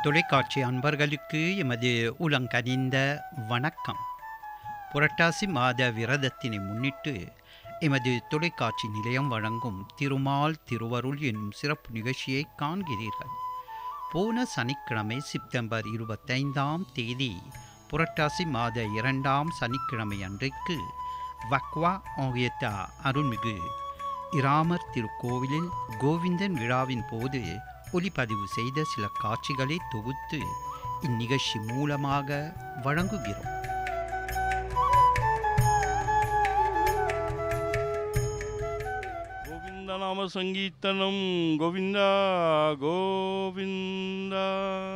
தொலைக்காட்சி அன்பர்களுக்கு எமது உலங்கனிந்த வணக்கம். புரட்டாசி மாத விரதத்தினை முன்னிட்டு எமது தொலைக்காட்சி நிலையம் வழங்கும் திருமால் திருவருள் என்னும் சிறப்பு நிகழ்ச்சியை காண்கிறீர்கள். போன சனிக்கிழமை செப்டம்பர் 25ஆம் தேதி புரட்டாசி மாத 2ஆம் சனிக்கிழமை அன்றைக்கு வக்வா ஆகியத்த அருள்மிகு இராமர் திருக்கோவிலில் கோவிந்தன் விழாவின் போது ஒளிப்பதிவு செய்த சில காட்சிகளை தொகுத்து இந்நிகழ்ச்சி மூலமாக வழங்குகிறோம். கோவிந்த நாம சங்கீர்த்தனம் கோவிந்தா கோவிந்தா.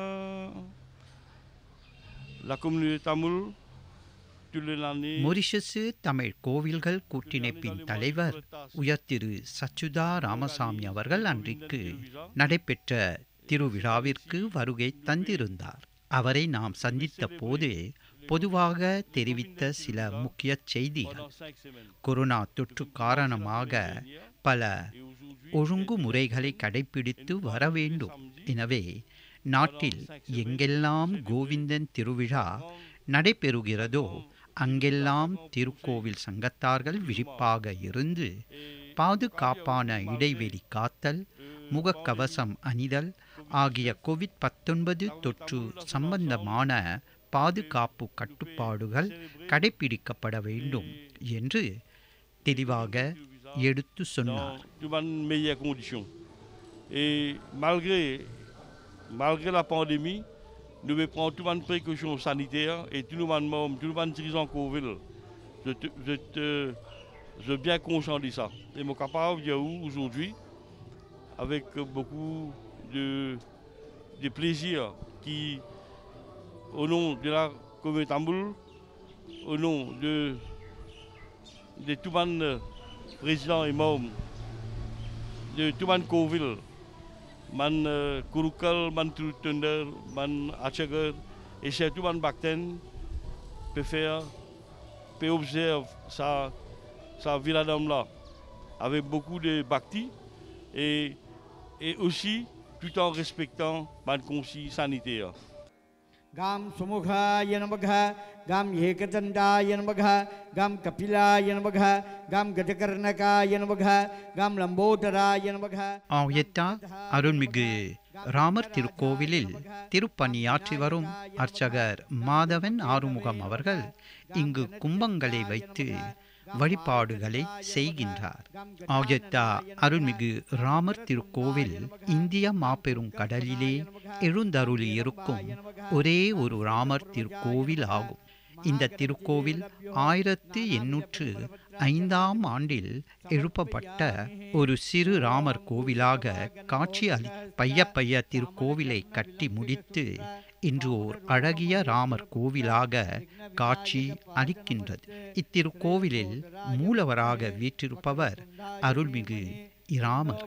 தமிழ் மொரிஷஸ் தமிழ் கோவில்கள் கூட்டிணைப்பின் தலைவர் உயர் திரு சச்சுதா ராமசாமி அவர்கள் அன்றைக்கு நடைபெற்ற திருவிழாவிற்கு வருகை தந்திருந்தார். அவரை நாம் சந்தித்த போது பொதுவாக தெரிவித்த சில முக்கிய செய்திகள்: கொரோனா தொற்று காரணமாக பல ஒழுங்குமுறைகளை கடைபிடித்து வர வேண்டும். எனவே நாட்டில் எங்கெல்லாம் கோவிந்தன் திருவிழா நடைபெறுகிறதோ அங்கெல்லாம் திருக்கோவில் சங்கத்தார்கள் விழிப்பாக இருந்து பாதுகாப்பான இடைவெளி காத்தல், முகக்கவசம் அணிதல் ஆகிய கோவிட்-19 தொற்று சம்பந்தமான பாதுகாப்பு கட்டுப்பாடுகள் கடைபிடிக்கப்பட வேண்டும் என்று தெளிவாக எடுத்து சொன்னார். Nous devons prendre toutes les précautions sanitaires et tout le monde dirigeant Covid. Je suis bien conscient de ça. Et je suis capable de dire aujourd'hui, avec beaucoup de plaisir, qui, au nom de la communauté Tamboul, au nom de tout le monde président et membres de tout le monde Covid, man kurukal, man trutunder, man achagar, et surtout man bakten peut observer sa villa d'homme là avec beaucoup de bhakti et aussi tout en respectant man consigne sanitaire. Gam Sumukha Yanabagha, Gam Yekatanda Yanabagha, Gam Kapila Yanabagha, Gam Gatakarnaka Yanabagha, Gam Lambodara Yanabagha. ஆயத்தா அருள்மிகு ராமர் திருக்கோவிலில் திருப்பணியாற்றி வரும் அர்ச்சகர் மாதவன் ஆறுமுகம் அவர்கள் இங்கு கும்பங்களை வைத்து வழிபாடுகளை செய்கின்றார். ஆயத்தா அருள்மிகு ராமர் திருக்கோவில் இந்திய மாபெரும் கடலிலே எழுந்தருளி இருக்கும் ஒரே ஒரு ராமர் திருக்கோவில் ஆகும். இந்த திருக்கோவில் 1805ஆம் ஆண்டில் எழுப்பப்பட்ட ஒரு சிறு ராமர் கோவிலாக காட்சி பைய திருக்கோவிலை கட்டி முடித்து இன்று ஓர் அழகிய ராமர் கோவிலாக காட்சி அளிக்கின்றது. இத்திருக்கோவிலில் மூலவராக வீற்றிருப்பவர் அருள்மிகு இராமர்.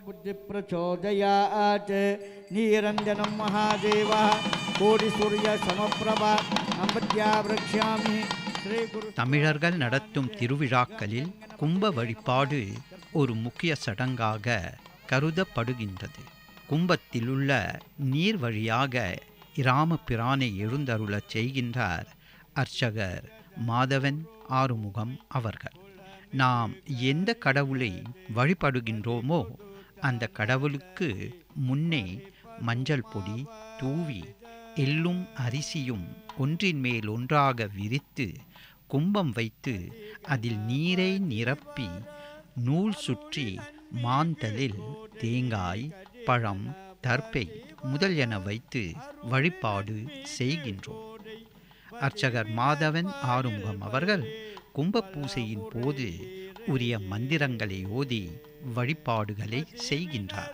நீரஞ்சனம் மகாதேவா கோடி சூரிய சமப்பிரபா அம்பத்யாவ்ரக்ஷ்யாமி. தமிழர்கள் நடத்தும் திருவிழாக்களில் கும்ப வழிபாடு ஒரு முக்கிய சடங்காக கருதப்படுகின்றது. கும்பத்திலுள்ள நீர் வழியாக இராம பிரானை எழுந்தருளச் செய்கின்றார் அர்ச்சகர் மாதவன் ஆறுமுகம் அவர்கள். நாம் எந்த கடவுளை வழிபடுகின்றோமோ அந்த கடவுளுக்கு முன்னே மஞ்சள் பொடி தூவி எள்ளும் அரிசியும் ஒன்றின் மேல் ஒன்றாக விரித்து கும்பம் வைத்து அதில் நீரை நிரப்பி நூல் சுற்றி மாந்தலில் தேங்காய், பழம், தர்பை முதலியன வைத்து வழிபாடு செய்கின்றோம். அர்ச்சகர் மாதவன் ஆறுமுகம் அவர்கள் கும்ப பூசையின் போது உரிய மந்திரங்களை ஓதி வழிபாடுகளை செய்கின்றார்.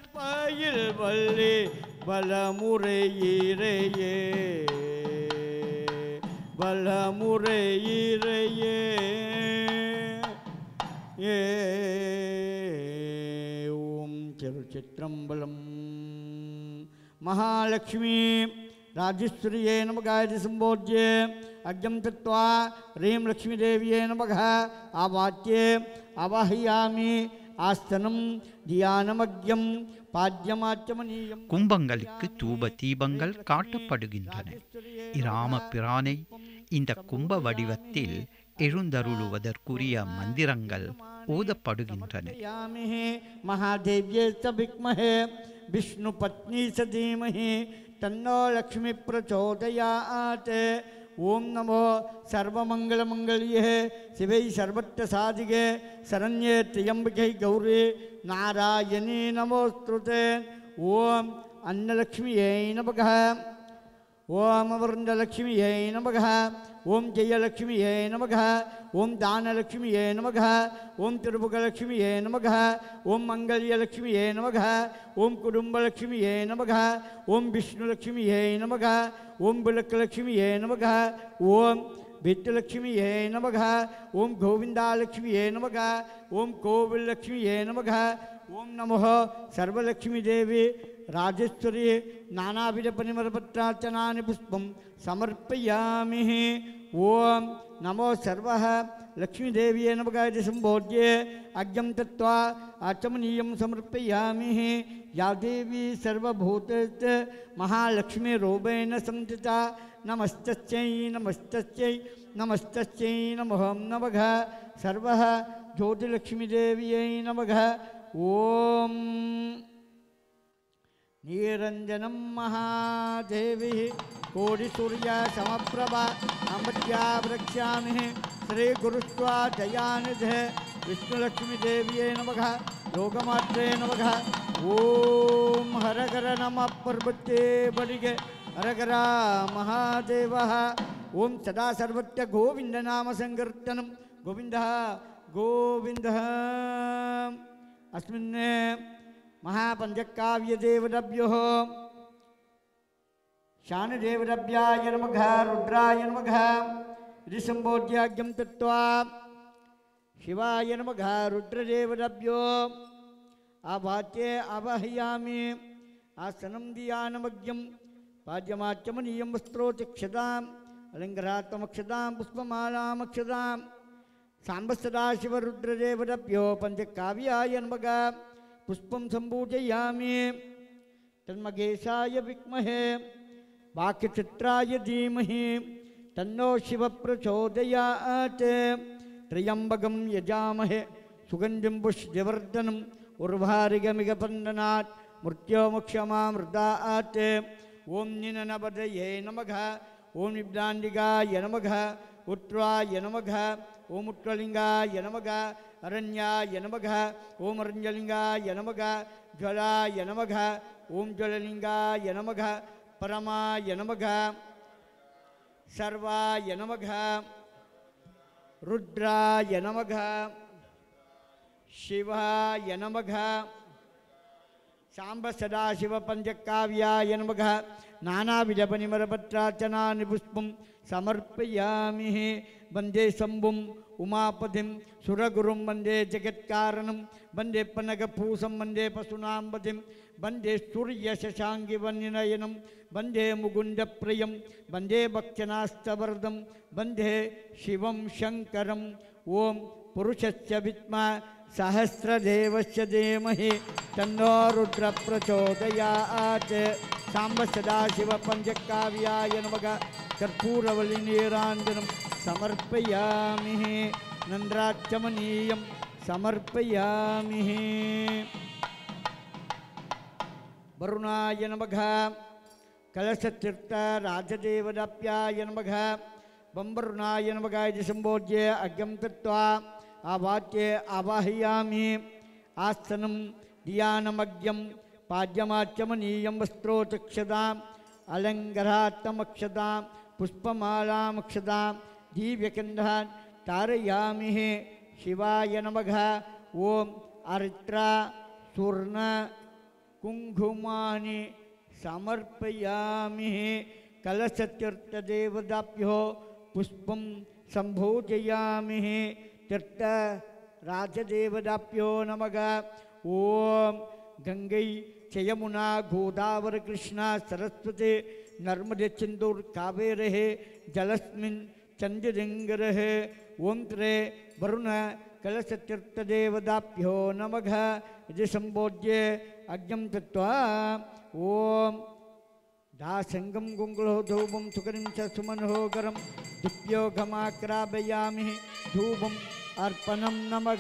ஓம் திருச்சிற்றம்பலம். महालक्ष्मी राजश्रिये नमः संबोध्य अग्निं तत्वा ह्रीं लक्ष्मीदेव्ये नमः आवाच्य आवाहयामि ஆஸ்தனம் தியானமக்யம் பாத்யமாச்சமனீயம். கும்பங்களுக்கு தூப தீபங்கள் காட்டப்படுகின்றன. இராம பிரானை இந்த கும்ப வடிவத்தில் எழுந்தருளுவதற்குரிய மந்திரங்கள் ஓதப்படுகின்றன. மகாதேவ்யே சபிக்மஹே விஷ்ணு பத்னி சதீமஹி தன்னோ லக்ஷ்மி பிரச்சோதயாத். ஓம் நமோ சர்வமங்கலமங்கல்யே சிவை சர்வத்த சாதிகே சரண்யே திரியம்பிகை கௌரி நாராயணி நமோஸ்துதே. ஓம் அன்னலக்ஷ்மியை நமக. ஓம் அவருண்டலக்ஷ்மியை நமக. ஓம் ஜெயலக்ஷ்மியை நமக. ஓம் தானலக்ஷ்மியை நமக. ஓம் திருபுகலக்ஷ்மியை நமக. ஓம் மங்கல்யலக்ஷ்மியை நமக. ஓம் குடும்பலக்ஷ்மியை நமக. ஓம் விஷ்ணுலக்ஷ்மியை நமக. ஓம் விளக்கலக்ஷ்மியை நமக. ஓம் வித்துலக்ஷ்மியை நமக. ஓம் கோவிந்தாலக்ஷ்மியை நமக. ஓம் கோவில்லக்ஷ்மியை நமக. ஓம் நமோ சர்வலக்ஷ்மி தேவி ராஜேஸ்வரி நானாவித பரிமளபத்ரார்ச்சனானி புஷ்பம் சமர்ப்பயாமி. ஓம் நமோ சர்வ லக்ஷ்மி தேவியே நமக இதி சம்போத்யே அக்யம் தத்வா ஆச்சமனீயம் சமர்ப்பயாமி. யா தேவி சர்வபூதஸ்ய மகாலக்ஷ்மி ரூபேண சம்ஸ்திதா நமஸ்தஸ்யை நமஸ்தஸ்யை நமஸ்தஸ்யை நமோ நமக. சர்வ ஜோதிலக்ஷ்மி தேவியை நமக. ஓம் निरंजनम महादेवी कोटिसूर्य समप्रभा अमृत्या वृक्षामि श्री गुरुस्वा जयानिधे विष्णुलक्ष्मी देवी नमः लोकमात्रे नमः. ओम हरहर नमः पर्वते बलिगे हरहर महादेव. ओम सदा सर्वत्र गोविंद नाम संकीर्तनम गोविंद गोविंद. अस्मिन् महापंचकाव्यदेवताभ्यो शानदेवताभ्याय नमः रुद्राय नमः इति संबोध्याज्ञं तत्वा शिवाय नमः रुद्रदेवताभ्यो आवाच्ये आवाहयामि. आसनं ध्यानमग्यं पाद्यमाच्यमनीयं वस्त्रोतिक्षताम् अलङ्कारात्मक्षतां पुष्पमालामक्षतां सांब सदाशिवरुद्रदेवताभ्यो पंचकाव्याय नमः पुष्पं संपूजयामि. तन्मगेशाय विद्महे वाक्चित्राय धीमहि तन्नो शिव प्रचोदयात्. त्र्यंबकं यजामहे सुगन्धिं पुष्टिवर्धनम् उर्वारुकमिव बन्धनात् मृत्योर्मुक्षमामृतात्. ओम निननपदये नमः. ओम निब्रान्दिकाय नमः. उत्तराय नमः. ओम उत्तरलिंगाय नमः. अरण्याय नमः. ओम अरण्यलिंगाय नमः. ज्वलाय नमः. ओम ज्वललिंगाय नमः. परमाय नमः. सर्वाय नमः. रुद्राय नमः. शिवाय नमः. सांब सदाशिव पंचकाव्याय नमः. नानाविध परिमलपत्रार्चनानि पुष्पं समर्पयामि. वंदे शंभुं उमापतिं सुरगुरुं वंदे जगत्कारणं वंदे पनगपूसं वंदे पशूनां वंदे सूर्यशशाङ्गिवन्यनयनं वंदे मुकुन्दप्रियं वंदे भक्त्यनास्तवर्धं वंदे शिवं शङ्करम्. ओम पुरुषस्य विद्महे सहस्रदेवस्य धीमहि तन्नो रुद्र प्रचोदयात्. सांब सदाशिव पंचकाव्याय नमः. कर्पूरवल्लीनीराञ्जनं समर्पयामि. नन्द्राचमनीयं समर्पयामि. वरुणाय नमः. कलशतीर्थ राजदेवताभ्याय नमः. बंबरुणाय नमः इति संबोध्य अग्निं दत्त्वा आवाच्ये आवाहयामि. आसनं ध्यानमग्यं पाद्यमाच्यमनीयं वस्त्रोतिक्षताम् अलङ्कारात्मक्षतां पुष्पमालामक्षतां दिव्यगन्धान् तारयामि. शिवाय नमः. ओम अरित्रा सुवर्ण कुङ्कुमानि समर्पयामि. कलशतीर्थदेवताभ्यो पुष्पं सम्भोजयामि. तीर्थ राजदेवताभ्यो नमः. ओम गंगै यमुना गोदावरी कृष्णा सरस्वती नर्मदे सिंधुर कावेरे जलस्मिन् चंद्रदिंगरे. ओम त्रे वरुण कलशतीर्थदेवताभ्यो नमः इति संबोध्य अग्निं दत्त्वा ओम दासंगम गुंगुलो धूपम सुकरिं च सुमनोहरं दिव्योगमाक्रापयामि धूपम अर्पणं नमः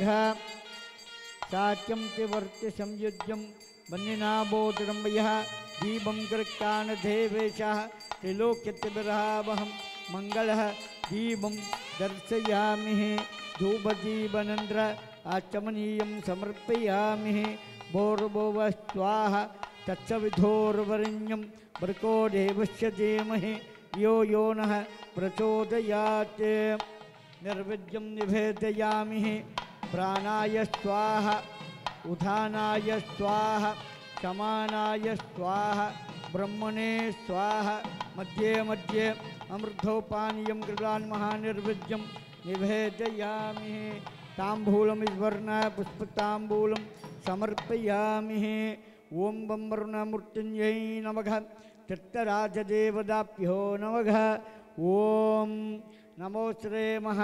सात्यं तिवर्त्य संयुज्यं वन्यनाभोतिरं वयः दीपं कृत्कानदेवेशः त्रिलोक्यतिविरहावहं मंगलः दीपं दर्शयामि धूपदीपनन्द्र आचमनीयं समर्पयामि भोर्भुव स्वाहा तत्सविधोर्वरेण्यं भर्गो देवस्य धीमहि यो यो नः प्रचोदयात् निर्विद्यं निवेदयामि प्राणाय स्वाहा उधानाय स्वाहा समानाय स्वाहा ब्रह्मणे स्वाहा मध्ये मध्ये अमृतोपानीयं कृतान् महानिर्विद्यं निवेदयामि ताम्बूलं विवर्ण पुष्पताम्बूलं समर्पयामि ओम बम्बरुणमूर्तिञ्जै नमः तीर्थराजदेवताभ्यो नमः ओम नमो श्री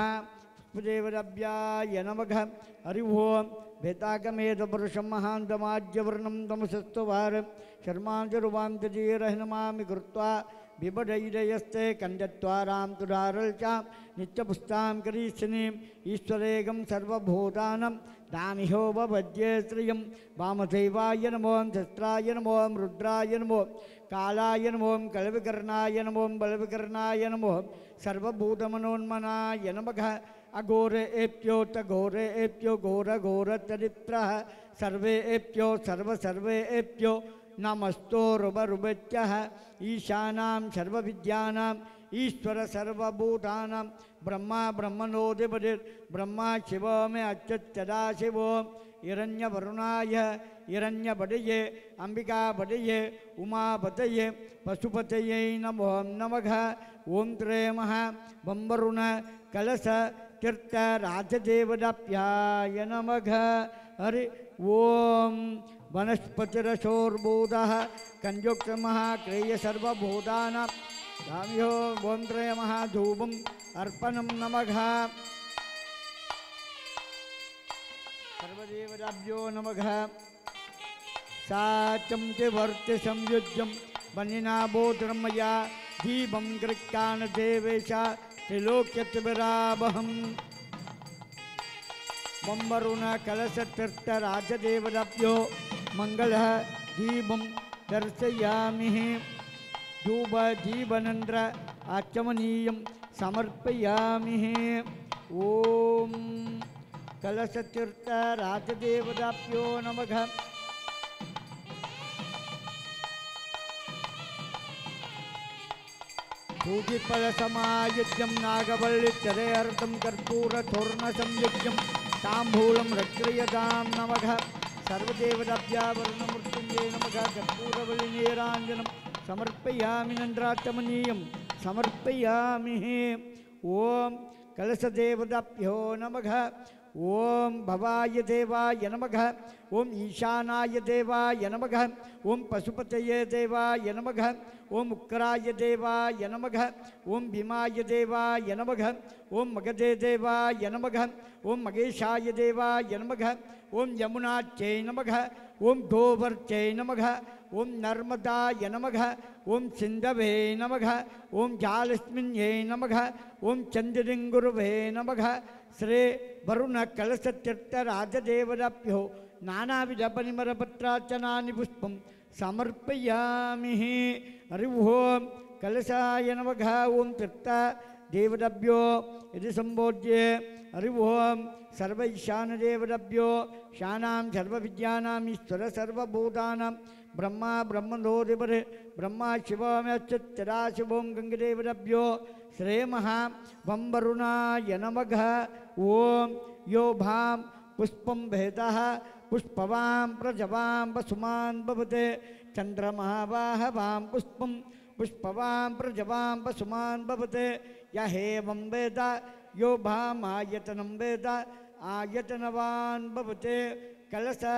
महादेवताभ्याय नमः हरि ओम भेतागमेधपुरुषं महान्तमाज्यवर्णं तमसस्तवार शर्माञ्जरुवान्तजीरहिनमामि कृत्वा बिबडैरयस्ते कण्डत्वारां तुरारल्चां नित्यपुस्तां करीशनीम् ईश्वरेगं सर्वभूतानं दामिहो वभज्ये श्रियं वामदेवाय नमो शस्त्राय नमो रुद्राय नमो कालाय नमो कलविकर्णाय नमो बलविकर्णाय नमो सर्वभूतमनोन्मनाय नमः अघोरे एप्योत घोरे एप्यो घोर घोर चरित्रः सर्वे एप्यो सर्वे एप्यो नमस्तोरुबरुबत्यः ईशानां सर्वविद्यानां ईश्वर सर्वभूतानां ब्रह्मा ब्रह्मणोऽधिपतिर् ब्रह्मा शिवो मे अच्युतदा शिवो हिरण्यवरुणाय हिरण्यपतये अंबिकापतये उमापतये पशुपतये नमो नमः ओम त्रे महा बंबरुण कलश तीर्थ राजदेवताभ्याय नमः हरि ओम वनस्पतिरशोर्भूतः कंजोक्तमहाक्रेय सर्वभूतानां दाम्यो ओम त्रय महाधूपम् अर्पणं नमः सर्वदेवताभ्यो नमः साचं तिवर्त्य संयुज्यं वन्यनाभोतिरं मया दीपं कृत्कानदेवेशः त्रिलोक्यतिविरावहम् बंबरुण कलशतीर्थ राजदेवताभ्यो मंगलः दीपं दर्शयामि धूपदीपनन्द्र आचमनीयं समर्पयामि ओम कलशतीर्थ राजदेवताभ्यो नमः पूजिफलसमायुज्यं नागवल्लिचरेऽर्धं कर्पूरतोरणसंयुज्यं ताम्बूलं रक्रियतां नमः सर्वदेवताभ्यः वर्णमूर्तिञ्जै नमः कर्पूरवल्लिनीराञ्जनं समर्पयामि नन्द्राचमनीयं समर्पयामि ओम कलशदेवताभ्यो नमः ओम भवाय देवाय नमः ओम ईशानाय देवाय नमः ओम पशुपतये देवाय नमः ओम उक्राय देवाय नमः ओम भीमाय देवाय नमः ओम मगधे देवाय नमः ओम मगेशाय देवाय नमः ओम यमुनाच्यै नमः ओम गोवर्त्यै नमः ओम नर्मदाय नमः ओम सिंधवे नमः ओम जालस्मिन्यै नमः ओम चंद्रलिंगुरुवे नमः श्री वरुण कलशतीर्थ राजदेवताभ्यो नानाविधपरिमलपत्रार्चनानि पुष्पं समर्पयामि हरि ओम कलशाय नमः ओम तीर्थ देवताभ्यो इति संबोध्य हरि ओम सर्व ईशानदेवताभ्यो शानां सर्वविद्यानाम् ईश्वर सर्वभूतानां ब्रह्मा ब्रह्मणोऽधिपतिर् ब्रह्मा शिवोऽच्युतदा शिवों गंगदेवताभ्यो श्री महा बंबरुणाय नमः ओम यो भां पुष्पं भेदः पुष्पवां प्रजवां वसुमान् भवते चन्द्रमहावाहवां पुष्पं पुष्पवां प्रजवां वसुमान् भवते य एवं वेद यो भामायतनं वेद आयतनवान् भवते कलश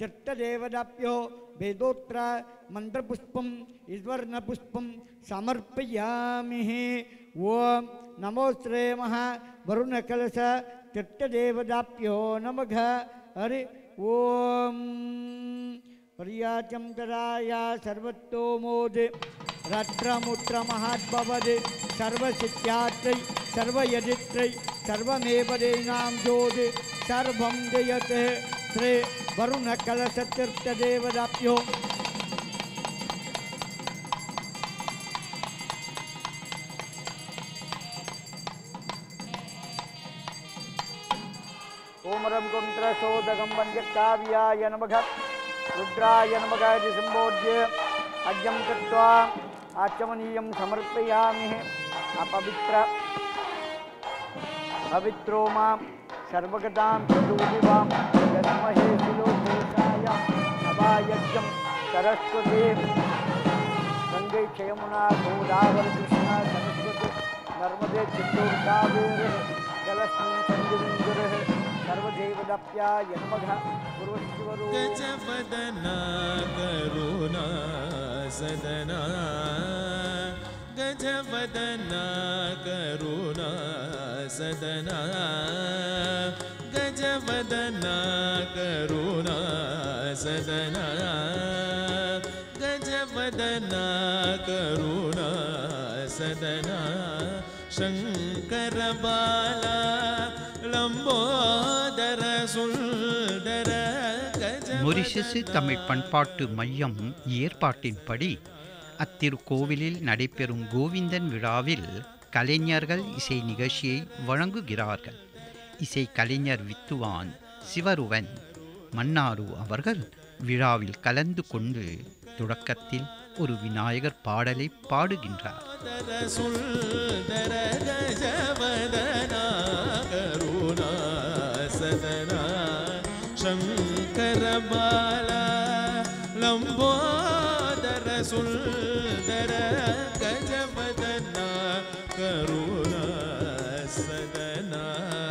चित्तदेवदाप्यो वेदोत्र मंत्रपुष्पम ईश्वरपुष्पम समर्पयामि। ओम नमो श्री महा वरुण कलश चित्तदेवदाप्यो नमः। हरि ओम प्रियाचम तराया सर्वतो मोदे रात्रमुत्र महाद्भवदे सर्वसिद्ध्यात्रै सर्वयदित्रै सर्वमेव देनां जोदे सर्वं जयते श्री वरुण कलश तीर्थदेवदाप्यो। ओम रम कुंत्र सोदगम वंद्यकाव्याय नमः रुद्राय नमः इति संबोध्य अज्ञं कृत्वा आचमनीयं समर्पयामि। अपवित्र पवित्रो मां सर्वगतां प्रदूदिवां यस्महे शिलोकेशाय नवायज्ञं सरस्वती गंगे यमुना गोदावरी कृष्णा सरस्वती नर्मदे चित्तूर कावेरी जलस्मिन् सञ्जयिन्दिरः सर्वदेवदाप्याय नमः। गजवदना करुणा सदना गजवदना करुणा सदना गजवदना करुणा सदना गजवदना करुणा सदना शंकर बाला लंबोदर सुंदर। மொரிஷசு தமிழ் பண்பாட்டு மையம் ஏற்பாட்டின்படி அத்திருக்கோவிலில் நடைபெறும் கோவிந்தன் விழாவில் கலைஞர்கள் இசை நிகழ்ச்சியை வழங்குகிறார்கள். இசை கலைஞர் வித்துவான் சிவருவன் மன்னாரு அவர்கள் விழாவில் கலந்து கொண்டு தொடக்கத்தில் ஒரு விநாயகர் பாடலை பாடுகின்றார். शंकर बाला लंबोदर सुंदर गजवदना करुणा सदना।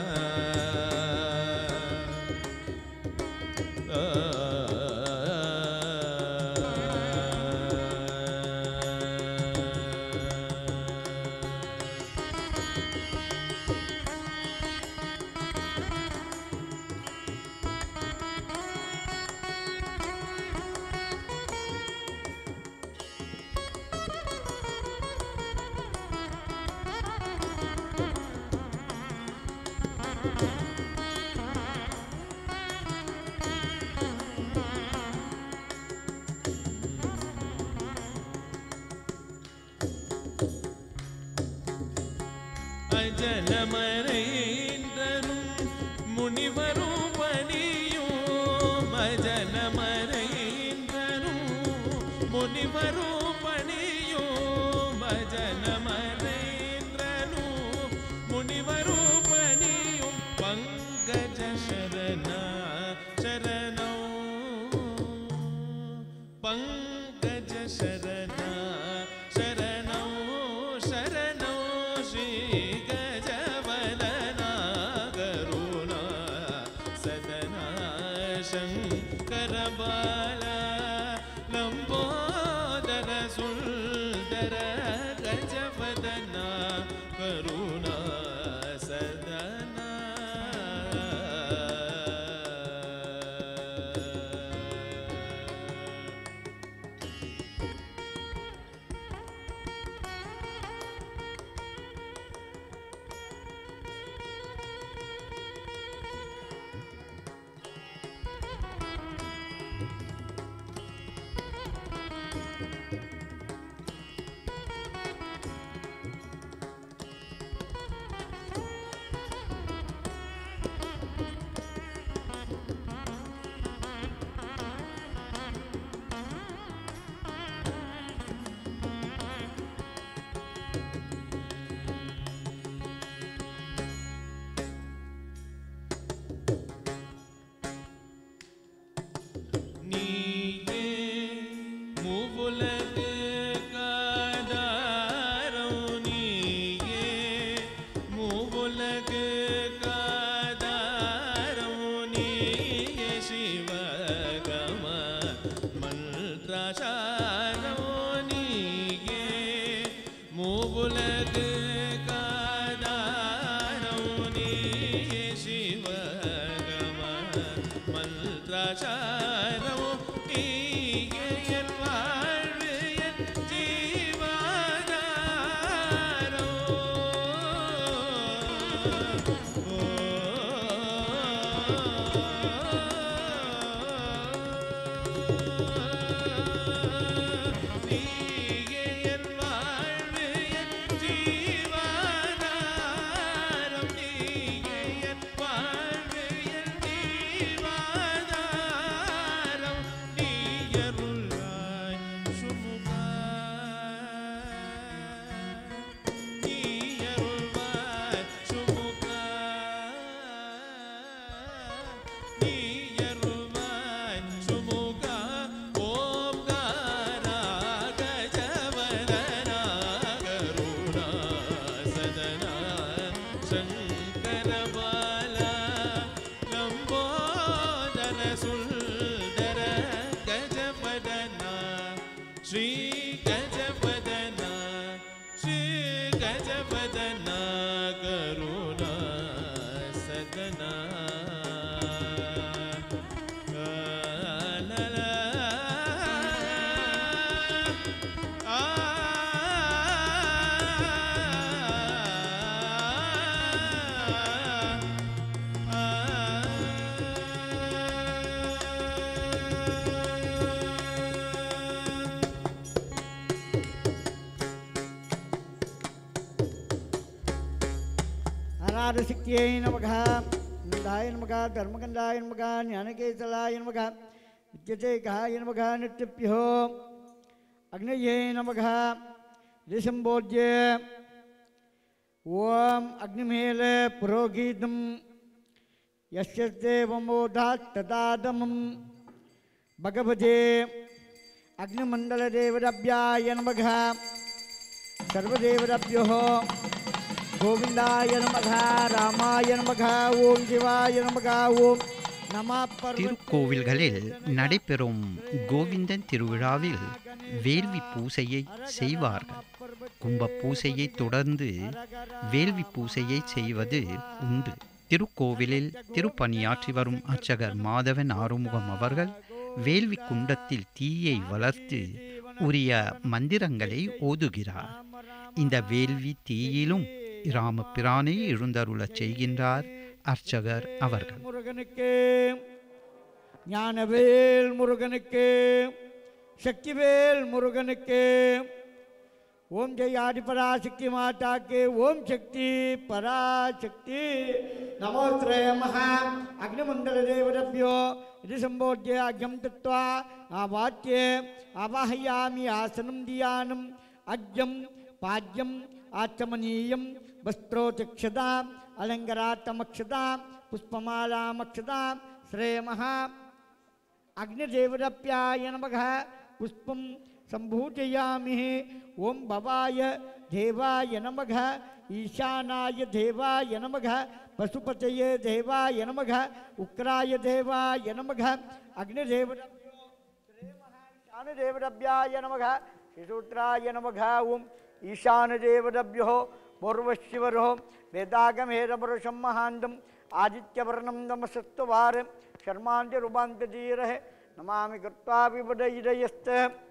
அஜனமரைந்தரும் முனிவரும் பணியும் அஜனமரைந்தரும் முனிவரும் பணியும் அஜனமரைந்தரும் முனிவரும் பணியும் பங்கஜ சரணா சரணோ பங்கஜ சரணா சரணோ சரணோ ஸ்ரீ शंकर बाला लंबोदर सुंदर गजवदना करुणा सदना। शिव अनादशक्त्यै नमः नन्दाय नमः धर्मगन्धाय नमः ज्ञानकेतलाय नमः विद्यतेकाय नमः नित्यभ्यो अग्नये नमः ऋषंबोध्य ओम अग्निमेल पुरोगीतम यस्य देवमोदात् तदादमं भगवते अग्निमण्डलदेवताभ्याय नमः सर्वदेवताभ्यो गोविंदाय नमः रामाय नमः ओम शिवाय नमः ओम नमः திருக்கோவில்களில் நடைபெறும் கோவிந்தன் திருவிழாவில் வேள்வி பூசையை செய்வார்கள். கும்ப பூசையை தொடர்ந்து வேள்வி பூசையை செய்வது உண்டு. திருக்கோவிலில் திருப்பணியாற்றி வரும் அர்ச்சகர் மாதவன் ஆறுமுகம் அவர்கள் வேள்வி குண்டத்தில் தீயை வளர்த்து உரிய மந்திரங்களை ஓதுகிறார். இந்த வேள்வி தீயிலும் ராமபிரானை எழுந்தருளச் செய்கின்றார் அர்ச்சகர் அவர்கள். முருகனுக்கு ஞானவேல் முருகனுக்கு சக்திவேல் முருகனுக்கு ஓம் ஜெய் ஆதி பராசக்தி மாதா के ओम शक्ति पराशक्ति नमोत्रय महा अग्निमंडल देवताभ्यो इति संबोध्य अग्निं तत्वा आवाच्य आवाहयामि आसनं दियानं अग्निं पाद्यं आचमनीयं वस्त्रोचक्षता अलंकारात्मक्षता पुष्पमालामक्षता श्रेयमः अग्निदेवताभ्याय नमः पुष्पं संभूजयामि ओम भवाय देवाय नमः ईशानाय देवाय नमः पशुपतये देवाय नमः उक्राय देवाय नमः अग्निदेवताभ्यो ईशानदेवताभ्याय नमः शिशूत्राय नमः ओम ईशानदेवताभ्यो पूर्वशिवरो वेदागमेरपुरुषं महान्तम् आदित्यवर्णं नमस्तवार शर्मान्त्यरूपान्तधीरः नमामि कृत्वा विपदयिदयस्त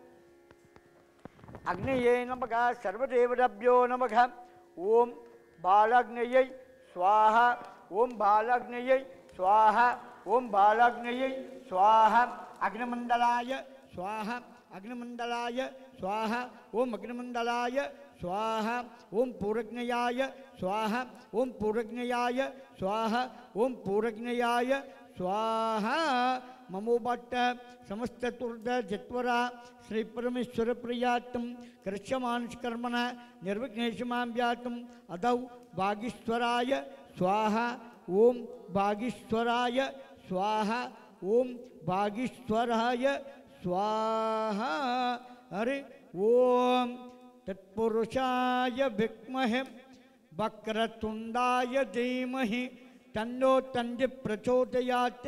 अग्नये नमः सर्वदेवताभ्यो नमः ओम बालाग्नये स्वाहा ओम बालाग्नये स्वाहा ओम बालाग्नये स्वाहा अग्निमण्डलाय स्वाहा अग्निमण्डलाय स्वाहा ओम अग्निमण्डलाय स्वाहा ओम पूर्वज्ञयाय स्वाहा ओम पूर्वज्ञयाय स्वाहा ओम पूर्वज्ञयाय स्वाहा ममोपट्ट समस्त तुर्द जत्वरा श्री परमेश्वर प्रियात्म कृष्यमानुष्कर्मण निर्विघ्नेशमां व्यातम अदौ भागीश्वराय स्वाहा ओम भागीश्वराय स्वाहा ओम भागीश्वराय स्वाहा हरि ओम तत्पुरुषाय विद्महे वक्रतुंडाय धीमहि तन्नो तन्ति प्रचोदयात्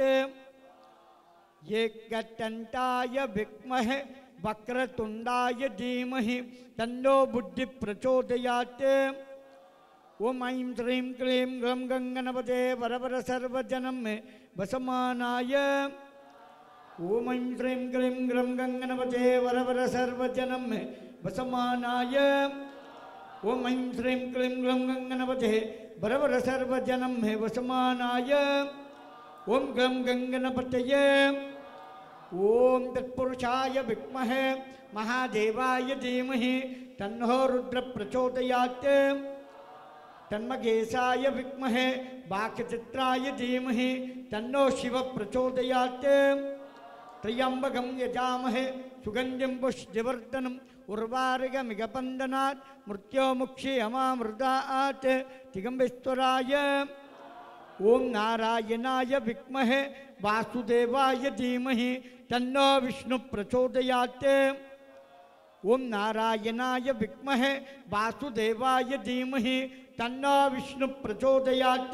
एकदन्ताय विद्महे वक्रतुंडाय धीमहि तन्नो बुद्धि प्रचोदयात् ओम ऐं श्रीं क्लीं ग्रं गंगणपते वरवर सर्वजनं मे वसमानाय ओम ऐं श्रीं क्लीं ग्रं गंगणपते वरवर सर्वजनं मे वसमानाय ओम ऐं श्रीं क्लीं ग्लौं गंगणपते बरवर सर्वजनं हे वसमानाय ओम गं गंगणपतये ओम तत्पुरुषाय विद्महे महादेवाय धीमहि तन्नो रुद्र प्रचोदयात् तन्मगेशाय विद्महे वाक्चित्राय धीमहि तन्नो शिव प्रचोदयात् त्र्यंबकं यजामहे सुगंधिं पुष्टिवर्धनम् उर्वारुकमिव बन्धनात् मृत्योमुक्षीयमामृतात् तिगम्बेश्वराय ओम नारायणाय विद्महे वासुदेवाय धीमहि तन्नो विष्णु प्रचोदयात् ओम नारायणाय विद्महे वासुदेवाय धीमहि तन्नो विष्णु प्रचोदयात्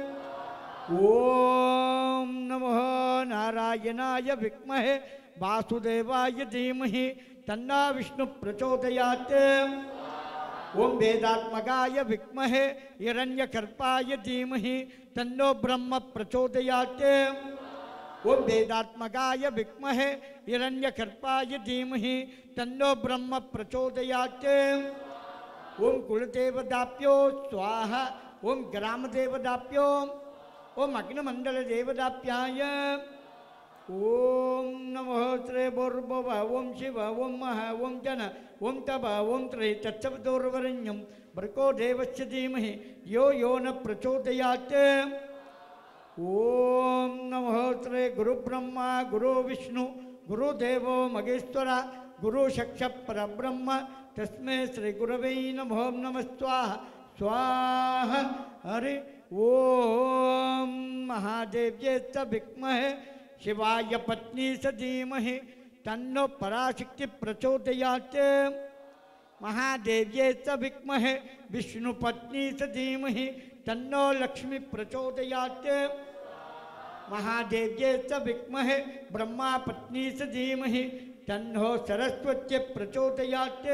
ओम नमो नारायणाय विद्महे वासुदेवाय धीमहि तन्नो विष्णु प्रचोदयात् ओम वेदात्मकाय विद्महे हिरण्यकर्पाय धीमहि तन्नो ब्रह्म प्रचोदयात् ओम वेदात्मकाय विद्महे हिरण्यकर्पाय धीमहि तन्नो ब्रह्म प्रचोदयात् ओम कुलदेवताभ्यो स्वाहा ओम ग्रामदेवताभ्यो ओम अग्निमंडलदेवताभ्याय ओम नमो श्री भूर्भुव ओम शिव ओम मह ओम जन ओम तप ओम त्रय तत्सवितुर्वरेण्यं भर्गो देवस्य धीमहि यो यो न प्रचोदयात् ओम नमो श्री गुरुब्रह्मा गुरु विष्णु गुरुदेवो महेश्वर गुरु साक्षात् परब्रह्म तस्मै श्री गुरवे नमो नमः स्वाहा स्वाहा हरि ओम महादेव्ये च विद्महे शिवाय पत्नी स धीमहि तन्नो पराशक्ति प्रचोदयात् महादेव्ये च विद्महे विष्णु पत्नी स धीमहि तन्नो लक्ष्मी प्रचोदयात् महादेव्ये च विद्महे ब्रह्मा पत्नी स धीमहि तन्नो सरस्वती प्रचोदयात्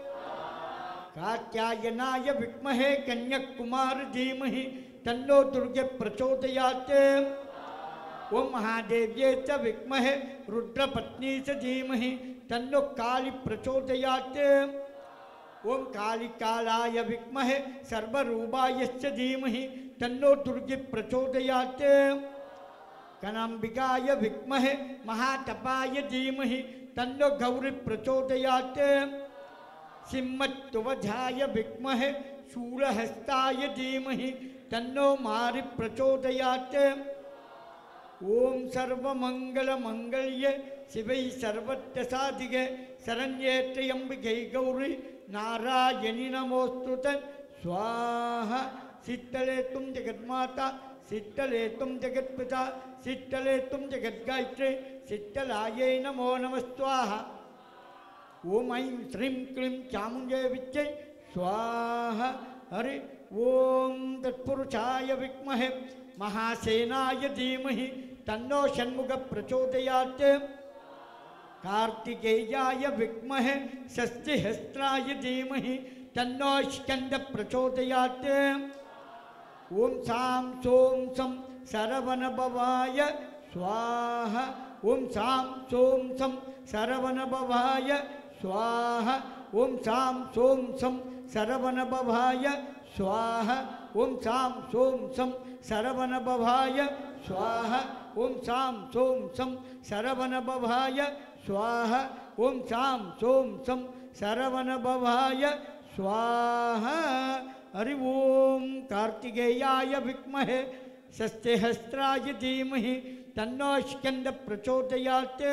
कात्यायनाय विद्महे कन्याकुमार धीमहि तन्नो दुर्गे प्रचोदयात् ओम महादेव्ये च विद्महे रुद्रपत्नी च धीमहि तन्नो काली प्रचोदयात् ओम कालिकालाय विद्महे सर्वरूपाय च धीमहि तन्नो दुर्गे प्रचोदयात् कनाम्बिकाय विद्महे महातपाय धीमहि तन्नो गौरी प्रचोदयात् सिंहत्वजाय विद्महे शूलहस्ताय धीमहि तन्नो मारि प्रचोदयात् ओम सर्वमंगलमंगल्ये शिवै सर्वत्र शरण्ये त्र्यंबके गौरी नारायणी नमोस्तुते स्वाहा शीतले तुम जगन्माता शीतले तुम जगत्पिता शीतले तुम जगद्गायत्री शीतलायै नमो नमः स्वाहा ओम ऐं श्रीं क्लीं चामुण्डे विद्ये स्वाहा हरि ओम तत्पुरुषाय विद्महे महासेनाय धीमहि तन्नो षण्मुख प्रचोदयात् कार्तिकेयाय विद्महे षष्ठीहस्त्राय धीमहि तन्नो स्कंद प्रचोदयात् ओम सां सों सं शरवणभवाय स्वाहा ओम सां सों सं शरवणभवाय स्वाहा ओम सां सों सं शरवणभवाय स्वाहा ओम सां सों सं शरवणभवाय स्वाहा ओम सां सों सं शरवणभवाय स्वाहा ओम सां सों सं शरवणभवाय स्वाहा हरि ओम कार्तिकेयाय विद्महे षष्ठीहस्त्राय धीमहि तन्नो स्कंद प्रचोदयात्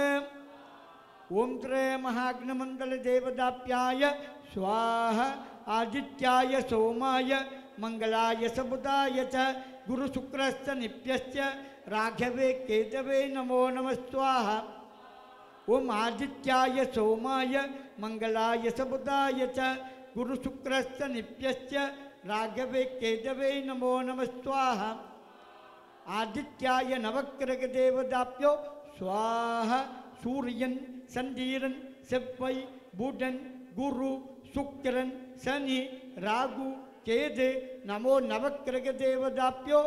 ओम त्रय महाग्निमंडल देवताभ्याय स्वाहा आदित्याय सोमाय मंगलाय सबुदाय च गुरुशुक्रश्च नित्यस्य राघवे केतवे नमो नमः स्वाहा ओम आदित्याय सोमाय मंगलाय सबुदाय च गुरुशुक्रश्च नित्यस्य राघवे केतवे नमो नमः स्वाहा आदित्याय नवग्रह देवताभ्यो स्वाहा सूर्यन संदीरन सेव्वै बुधन गुरु शुक्रन शनि राहु केदे नमो नवग्रह देवताभ्यो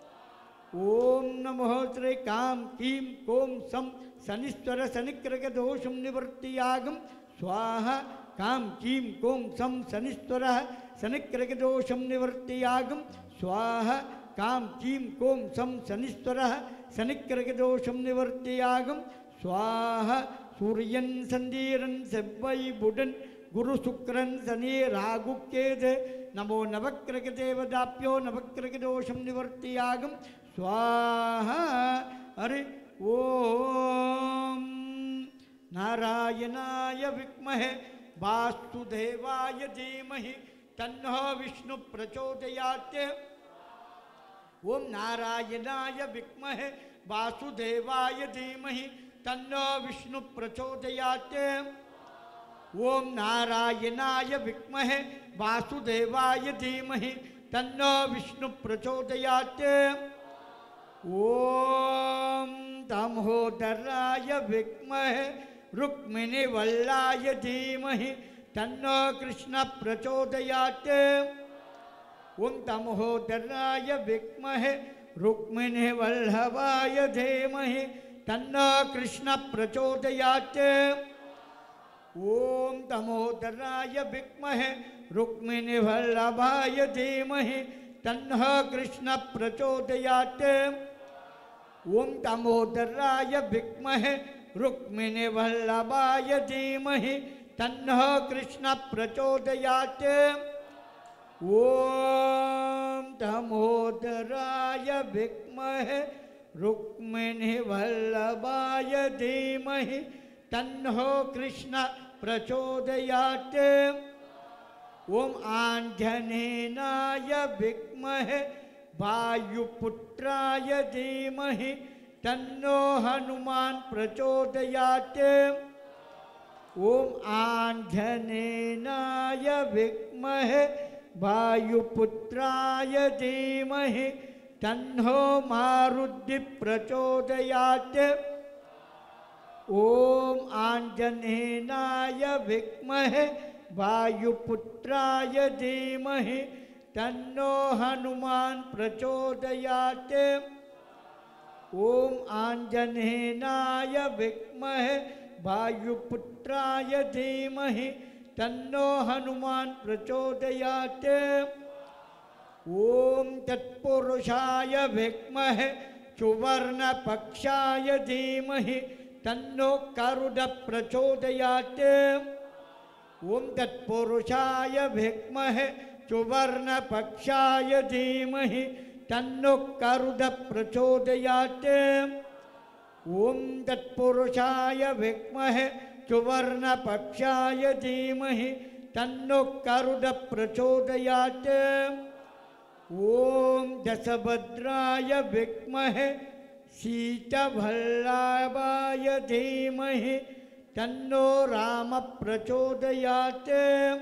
ओम नमो श्री काम कीम कोम सम शनिश्वर शनिग्रह दोषम निवर्त्तियागम स्वाहा कां कीं कों सं शनिश्वरः शनिग्रहदोषं निवर्त्तयागं स्वाहा कां कीं कों सं शनिश्वरः शनिग्रहदोषं निवर्त्तयागं स्वाहा सूर्यन संदीरन सेव्वै बुधन गुरु शुक्रन शनि राहु केतु नमो नवग्रह देवताभ्यो नवग्रह दोषं निवर्त्तयागं स्वाहा हरि ओम नारायणाय विद्महे वासुदेवाय धीमहि तन्नो विष्णु प्रचोदयात् ओम नारायणाय विद्महे वासुदेवाय धीमहि तन्नो विष्णु प्रचोदयात् ओम नारायणाय विद्महे वासुदेवाय धीमहि तन्नो विष्णु प्रचोदयात् ओम दामोदराय विद्महे रुक्मिणी वल्लाय धीमहि तन्नो कृष्ण प्रचोदयात् ओम दामोदराय विद्महे रुक्मिणी वल्लभाय धीमहि तन्नो कृष्ण प्रचोदयात् ओम दामोदराय विद्महे रुक्मिणी वल्लभाय धीमहि तन्नो कृष्ण प्रचोदयात् ओम दामोदराय विद्महे रुक्मिणी वल्लभाय धीमहि तन्नो कृष्ण प्रचोदयात् ओम दामोदराय विद्महे रुक्मिणी वल्लभाय धीमहि तन्नो कृष्ण प्रचोदयात् ओम आंजनेयाय विद्महे वायुपुत्राय धीमहि तन्नो हनुमान प्रचोदयात् ओम आंजनेयाय विद्महे वायुपुत्राय धीमहि तन्नो मारुति प्रचोदयात् ओम आंजनेयाय विद्महे वायुपुत्राय धीमहि तन्नो हनुमान प्रचोदयात् ओम आंजनेयाय विद्महे वायुपुत्राय धीमहि तन्नो हनुमान प्रचोदयात् ओम तत्पुरुषाय विद्महे सुवर्णपक्षाय धीमहि तन्नो गरुड प्रचोदयात् ओम तत्पुरुषाय विद्महे सुवर्णपक्षाय धीमहि तन्नो गरुड प्रचोदयात् ओम तत्पुरुषाय विद्महे सुवर्णपक्षाय धीमहि तन्नो गरुड प्रचोदयात् ओम दशभद्राय विद्महे शीतभल्लाभाय धीमहि तन्नो राम प्रचोदयात्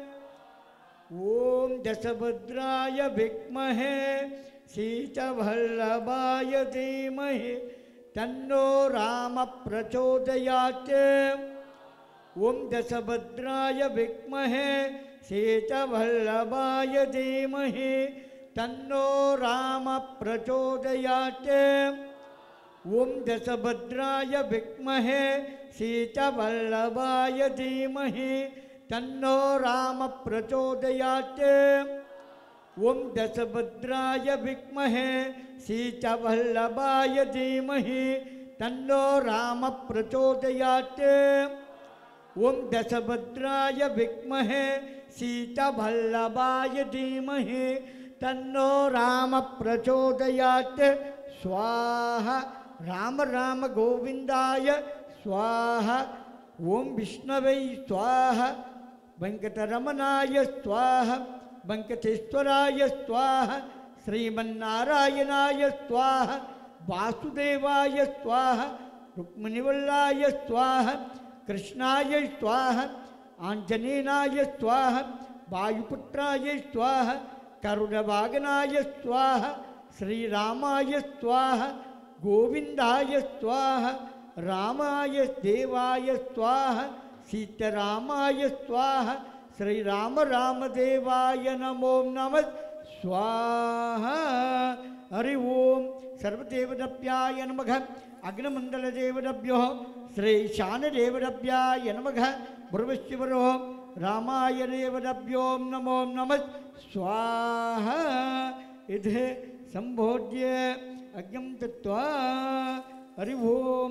ओम दशभद्राय विद्महे शीतभल्लाभाय धीमहि तन्नो राम प्रचोदयात् ओम दशभद्राय विद्महे शीतभल्लाभाय धीमहि तन्नो राम प्रचोदयात् ओम दशभद्राय विद्महे शीतभल्लाभाय धीमहि तन्नो राम प्रचोदयात् ओम दशभद्राय विद्महे शीतभल्लाभाय धीमहि तन्नो राम प्रचोदयात् ओम दशभद्राय विद्महे शीतभल्लाभाय धीमहि तन्नो राम प्रचोदयात् स्वाहा राम राम गोविंदाय स्वाहा ओम विष्णवे स्वाहा वेंकटरमणाय स्वाहा वेंकटेश्वराय स्वाहा श्रीमन्नारायणाय स्वाहा वासुदेवाय स्वाहा रुक्मिणीवल्लाय स्वाहा कृष्णाय स्वाहा आंजनेयाय स्वाहा वायुपुत्राय स्वाहा करुणवागनाय स्वाहा श्रीरामाय स्वाहा गोविंदाय स्वाहा रामाय देवाय स्वाहा सीतारामाय स्वाहा श्री राम रामदेवाय नमो नमः स्वाहा हरि ओम सर्वदेवताभ्याय नमः अग्निमंडलदेवताभ्यो श्री शानदेवताभ्याय नमः भुवश्चिवरो रामाय देवताभ्यो नमो नमः स्वाहा इधे संभोज्य अग्निं दत्त्वा हरि ओम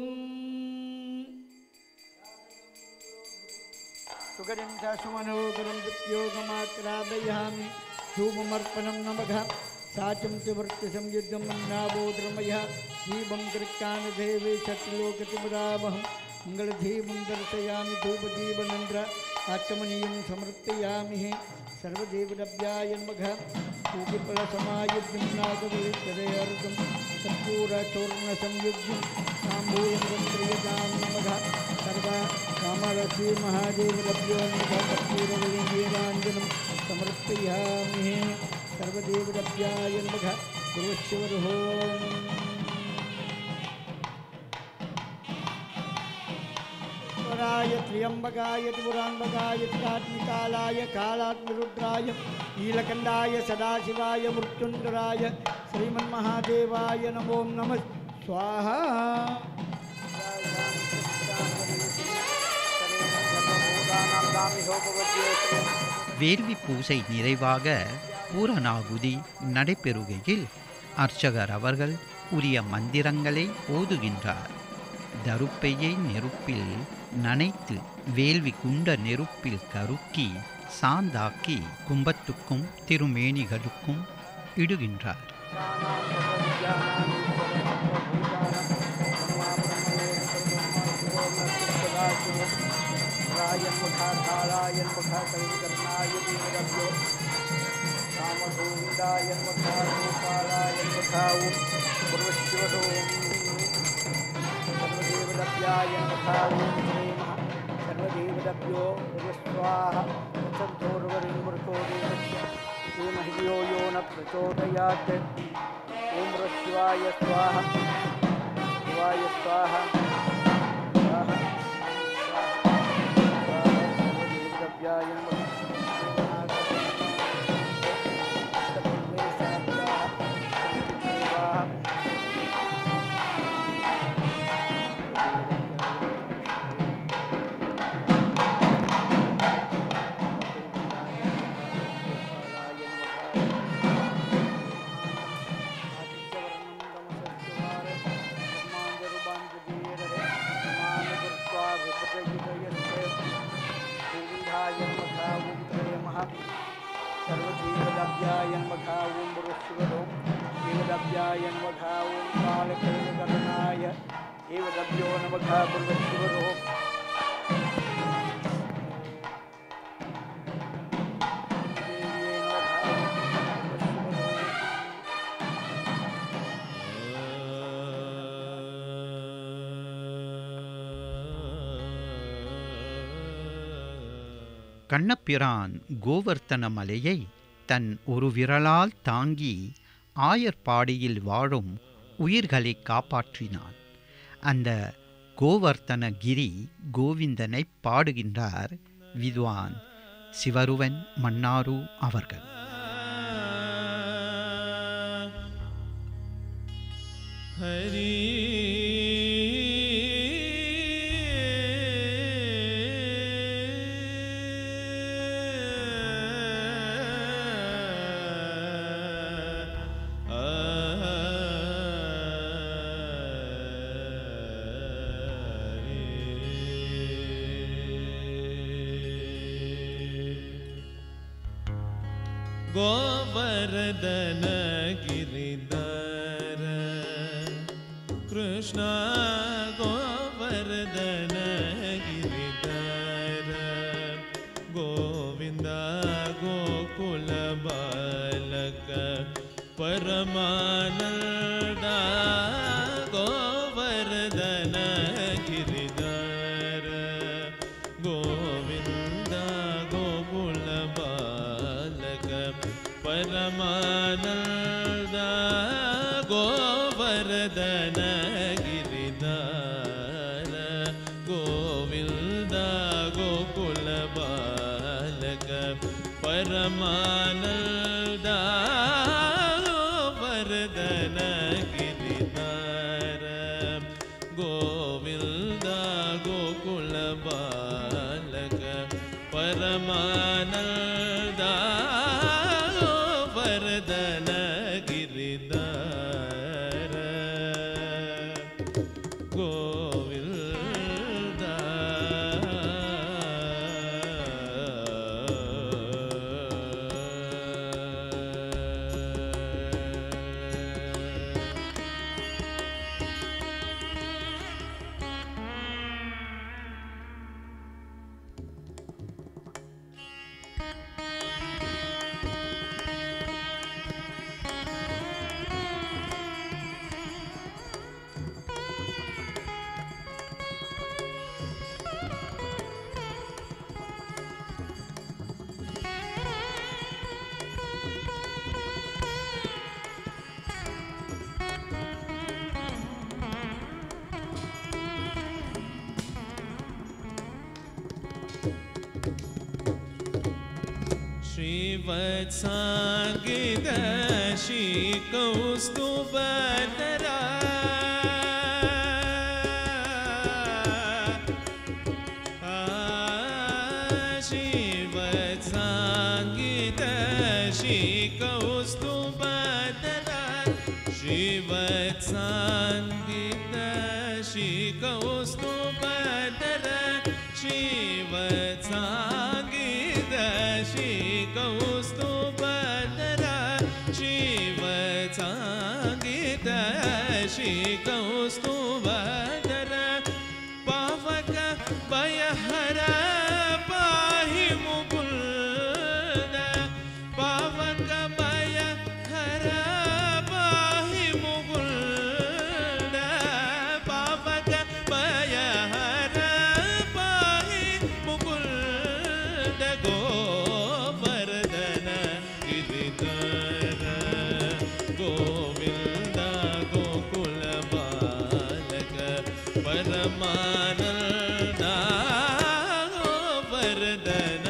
सुगरिं च सुमनोगरं दिव्योगमाक्रादयामि धूपमर्पणं नमः साचं त्रिवर्त्यसंयुद्धं मन्नाबोधर्मयः दीपं कृत्कानदेवे शत्रुलोकतिमुरावहं मङ्गलदीपं दर्शयामि धूपदीपनन्द्र आत्मनीयं समर्पयामि सर्वदेवताभ्याय नमः पूगिफलसमायुज्यं नागबलितदयार्घं कर्पूरचूर्णसंयुज्यं ताम्बूलं गन्धयतां नमः सर्वा कामलक्ष्मी महादेवताभ्यो नमः कर्पूरवलिनीराञ्जनं समर्पयामि सर्वदेवताभ्याय नमः गुरुशिवरोम् राय त्र्यंबकाय त्रिपुरांबकाय त्रिकात्मिकालाय कालात्मरुद्राय नीलकंडाय सदाशिवाय मृत्युंजराय श्रीमन्महादेवाय नमो नमः स्वाहा வேள்வி பூசை நிறைவாக பூரணாகுதி நடைபெறுகையில் அர்ச்சகர் அவர்கள் உரிய மந்திரங்களை ஓதுகின்றார். தருப்பையை நெருப்பில் நனைத்து வேள்வி குண்ட நெருப்பில் கருக்கி சாந்தாக்கி கும்பத்துக்கும் திருமேனிகளுக்கும் இடுகின்றார். सर्वदेवताभ्यो स्वाहा देवस्य यो न प्रचोदयात् ओम शिवाय स्वाहा शिवाय स्वाहा स्वाहा सर्वदेवताभ्याय नमः सर्वदेवताभ्याय नमः ओम बृहस्पतिं देवताभ्याय नमः ओम कालकर्णकर्णाय देवताभ्यो नमः बृहस्पतिं கண்ணபிரான் கோவர்த்தன மலையை தன் ஒரு விரலால் தாங்கி ஆயர்பாடியில் வாழும் உயிர்களை காப்பாற்றினான். அந்த கோவர்த்தன கிரி கோவிந்தனை பாடுகின்றார் வித்வான் சிவருவன் மன்னாரு அவர்கள். ஹரி गोवर्धन गिरिधर कृष्ण गोवर्धन गिरिधर गोविंद गोकुल बालक परमानंद गोवर्धन गिरिधर गोविंद गोकुल बालक परमानंद गोवर्धन गिरिधर गोविंद गोकुल बालक परमानंद गोवर्धन गिरिधर गोविंद गोकुल बालक परमानंद श्रीवत्साङ्गिदशी कौस्तुभधरा श्रीवत्साङ्गिदशी कौस्तुभधरा श्रीवत्साङ्गिदशी कौस्तुभधरा श्रीवत्साङ्गिदशी कौस्तुभधरा श्रीवत्साङ्गिदशी कौस्तुभधरा पावक भयहरा पाहि मुकुन्द पावक भयहरा पाहि मुकुन्द पावक भयहरा पाहि मुकुन्द गोवर्धन गिरिधर गोविन्द गोकुल बालक परमानन्द गोवर्धन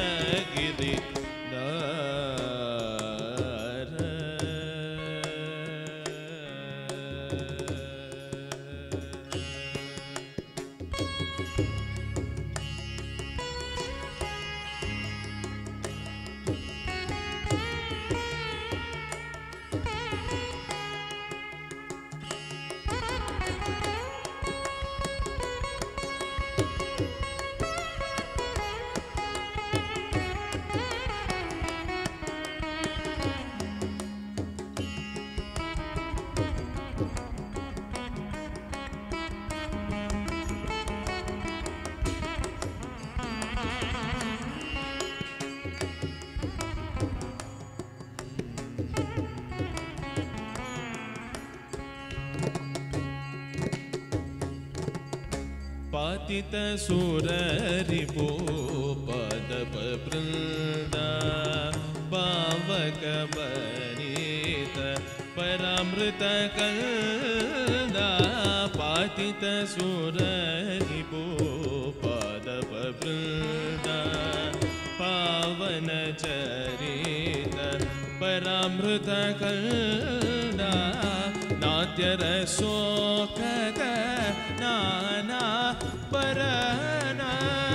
पातित सुररिपो पदप वृन्दा पावक वनित परामृत कंदा पातित सुररिपो पदप वृन्दा पावन चरित परामृत कंदा नाट्य रसोकद नाना परना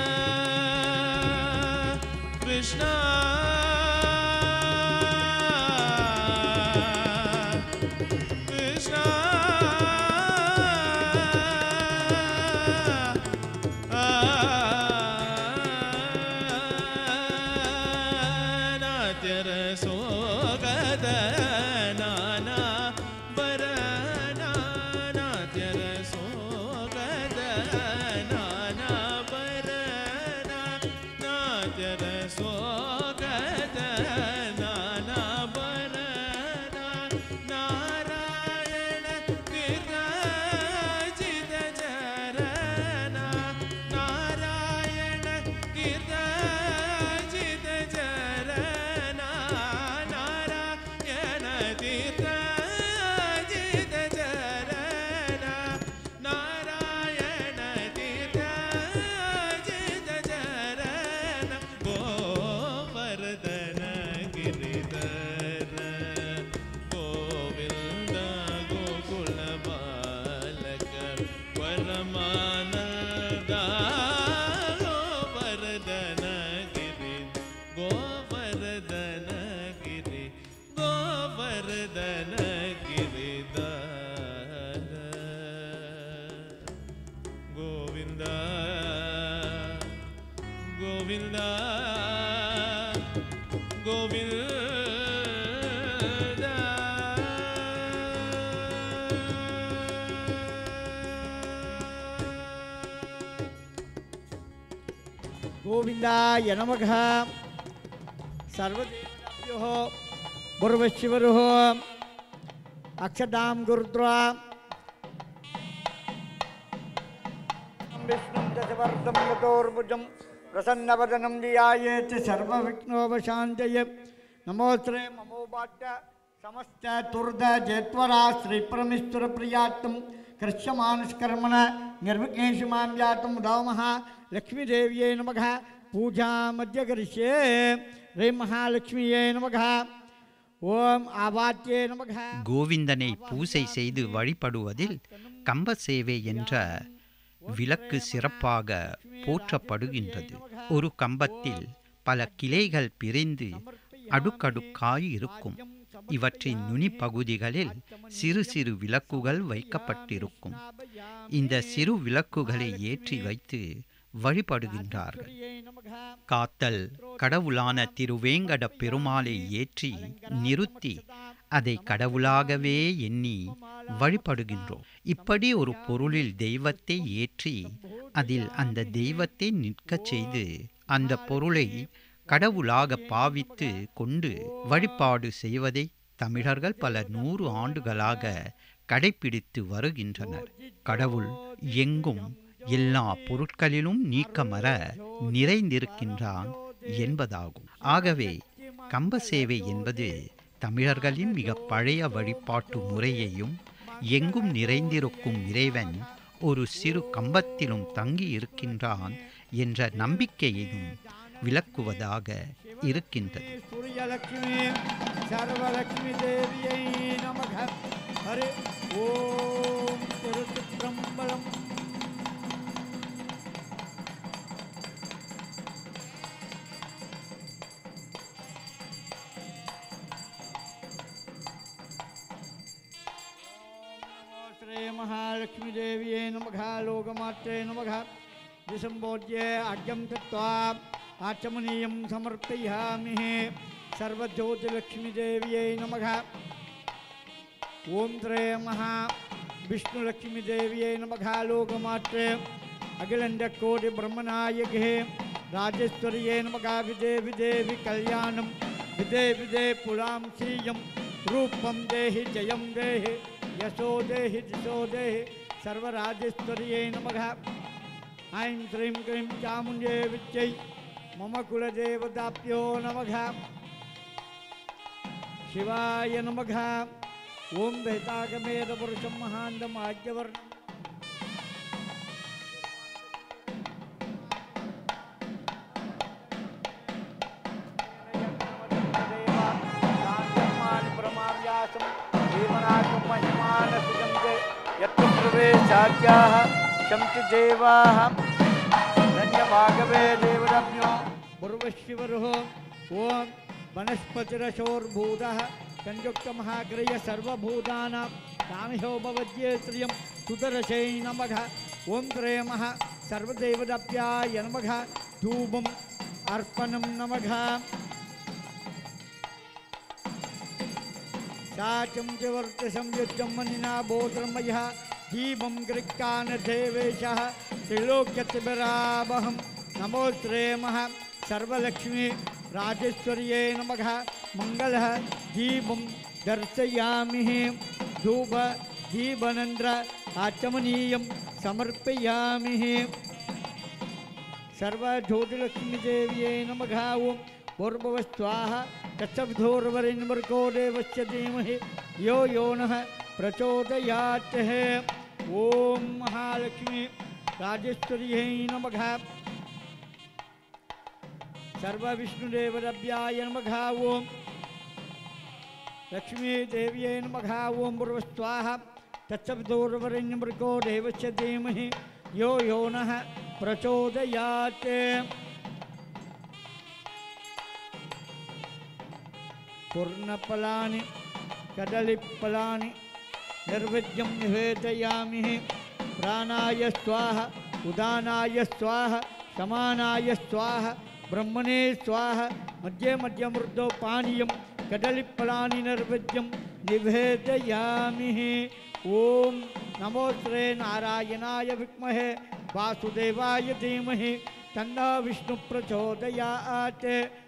कृष्णा कृष्णा नाट्य रसोकद नाना परना नाट्य रसोकद नाना गिरिधर गोविंद गोविंद गोविंद गोविंदाय नमः। सर्वदेवताभ्यो बुर्वशिवरुः अक्षदां गुरुद्वा विष्णुं दशवर्धं यतोर्भुजं प्रसन्नवदनं ध्यायेत् सर्वविघ्नोपशान्तये। नमोस्त्रे ममोपाट्य समस्त तुर्द जयत्वरा श्रीपरमेश्वर प्रियात्म कृष्यमानुष्कर्मण निर्विघ्नेषु मां जातं दामः। लक्ष्मीदेव्यै नमः। पूजा मध्य करिष्ये। रे महालक्ष्मीयै नमः। ஓம் ஆவாத்யே நமக. கோவிந்தனை பூசை செய்து வழிபடுவதில் கம்ப சேவை என்ற விளக்கு சிறப்பாக போற்றப்படுகின்றது. ஒரு கம்பத்தில் பல கிளைகள் பிரிந்து அடுக்கடுக்காய் இருக்கும். இவற்றின் நுனி பகுதிகளில் சிறு சிறு விளக்குகள் வைக்கப்பட்டிருக்கும். இந்த சிறு விளக்குகளை ஏற்றி வைத்து வழிபடுகின்றார்கள். காத்தல் கடவுளான திருவேங்கட பெருமாளை ஏற்றி நிறுத்தி அதை கடவுளாகவே எண்ணி வழிபடுகின்றோம். இப்படி ஒரு பொருளில் தெய்வத்தை ஏற்றி அதில் அந்த தெய்வத்தை நிற்கச் செய்து அந்த பொருளை கடவுளாக பாவித்து கொண்டு வழிபாடு செய்வதை தமிழர்கள் பல 100 ஆண்டுகளாக கடைபிடித்து வருகின்றனர். கடவுள் எங்கும் எல்லா பொருட்களிலும் நீக்கமற நிறைந்திருக்கின்றான் என்பதாகும். ஆகவே கம்ப சேவை என்பது தமிழர்களின் மிக பழைய வழிபாட்டு முறையையும் எங்கும் நிறைந்திருக்கும் இறைவன் ஒரு சிறு கம்பத்திலும் தங்கி இருக்கின்றான் என்ற நம்பிக்கையையும் விளக்குவதாக இருக்கின்றது. சூரியலட்சுமி சர்வலட்சுமி தேவியை நமக. ஹரி ஓம் திருச்சிற்றம்பலம். श्री महालक्ष्मी देव्यै नमः. लोकमात्रे नमः. विसंबोध्य अर्घ्यं दत्त्वा आचमनीयं समर्पयामि. सर्वज्योतिलक्ष्मी देव्यै नमः. ओम त्रे महा विष्णुलक्ष्मी देव्यै नमः. लोकमात्रे अखिलण्डकोटि ब्रह्मनायके राजेश्वर्यै नमः. विदे विदेवि कल्याणं विदे विदे पुलां श्रियं रूपं देहि जयं देहि यशो देहि दिशो देहि सर्वराजेश्वर्यै नमः. ऐं श्रीं क्रीं चामुण्डे विद्यै मम कुलदेवताभ्यो नमः. शिवाय नमः. ओम वेदागमेदपुरुषं महान्तम् आज्ञवर्णम् प्रवेशाख्याः शंति देवाः धन्यभागवे देवरम्यो पूर्वशिवरुः. ओम वनस्पतिरशोर्भूतः संयुक्तमहाग्रय सर्वभूतानां कामिहो भवद्ये श्रियं सुदर्शै नमः. ओम त्रयमः सर्वदेवताभ्याय नमः. धूपम् अर्पणं नमः. साचं च वर्तसं युद्धं मनिना बोधर्मयः दीपं गृक्कानदेवेशः त्रिलोक्यतिबरावहं. नमो श्रेमः सर्वलक्ष्मी राजेश्वर्यै नमः. मङ्गलः दीपं दर्शयामि. धूप दीपनन्द्र आचमनीयं समर्पयामि. सर्वज्योतिलक्ष्मीदेव्यै नमः. ओं भूर्भुवस्वाहा तत्सवितुर्वरेण्यर्भर्गो देवस्य धीमहि यो यो नः प्रचोदयात्. ओम महालक्ष्मी राजेश्वर्यै नमः. सर्वविष्णुदेवताभ्याय नमः. ओम लक्ष्मी देव्यै नमः. ओम पूर्वस्वाहा तत्सवितुर्वरेण्यर्भर्गो देवस्य धीमहि यो यो नः प्रचोदयात्. पूर्णफलानि कदलीफलानि नैवेद्यं निवेदयामि प्राणाय स्वाहा उदानाय स्वाहा समानाय स्वाहा ब्रह्मणे स्वाहा मध्ये मध्ये मृदो पानीयं कदलीफलानि नैवेद्यं निवेदयामि ओम नमो श्री नारायणाय विद्महे वासुदेवाय धीमहि तन्नो विष्णु प्रचोदयात्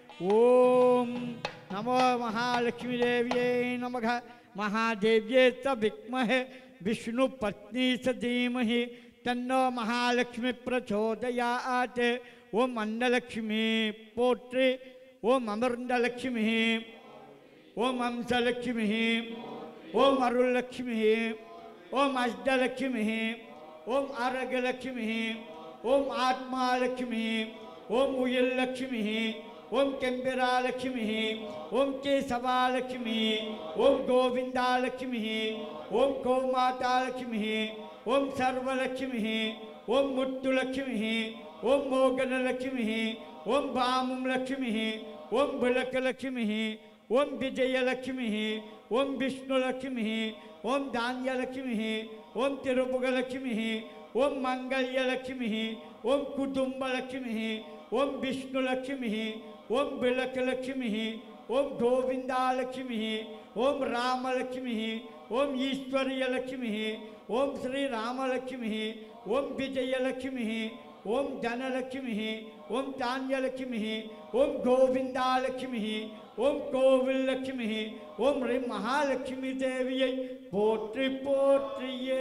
ओम नमो महालक्ष्मी देव्यै नमः महादेव्यै च विद्महे विष्णु पत्नी च धीमहि तन्नो महालक्ष्मी प्रचोदयात् ओम अन्नलक्ष्मी पोट्रि ओम अमृतलक्ष्मी ओम हंसलक्ष्मी ओम अरुलक्ष्मी ओम अष्टलक्ष्मी ओम आरोग्यलक्ष्मी ओम आत्मालक्ष्मी ओम उयलक्ष्मी ओम केम्बिरालक्ष्मी ओम केशवालक्ष्मी ओम गोविंदालक्ष्मी ओम गोमातालक्ष्मी ओम सर्वलक्ष्मी ओम मुत्तुलक्ष्मी ओम मोगनलक्ष्मी ओम भामुलक्ष्मी ओम बुलकलक्ष्मी ओम विजयलक्ष्मी ओम विष्णुलक्ष्मी ओम धान्यलक्ष्मी ओम तिरुपुगलक्ष्मी ओम मंगल्यलक्ष्मी ओम कुटुंबलक्ष्मी ओम विष्णुलक्ष्मी ओम बिलकलक्ष्मी ओम गोविंदालक्ष्मी ओम रामलक्ष्मी ओम ईश्वर्यलक्ष्मी ओम श्री रामलक्ष्मी ओम विजयलक्ष्मी ओम धनलक्ष्मी ओम धान्यलक्ष्मी ओम गोविंदालक्ष्मी ओम कोविलक्ष्मी ओम रे महालक्ष्मी देवियै पोट्रि पोट्रिये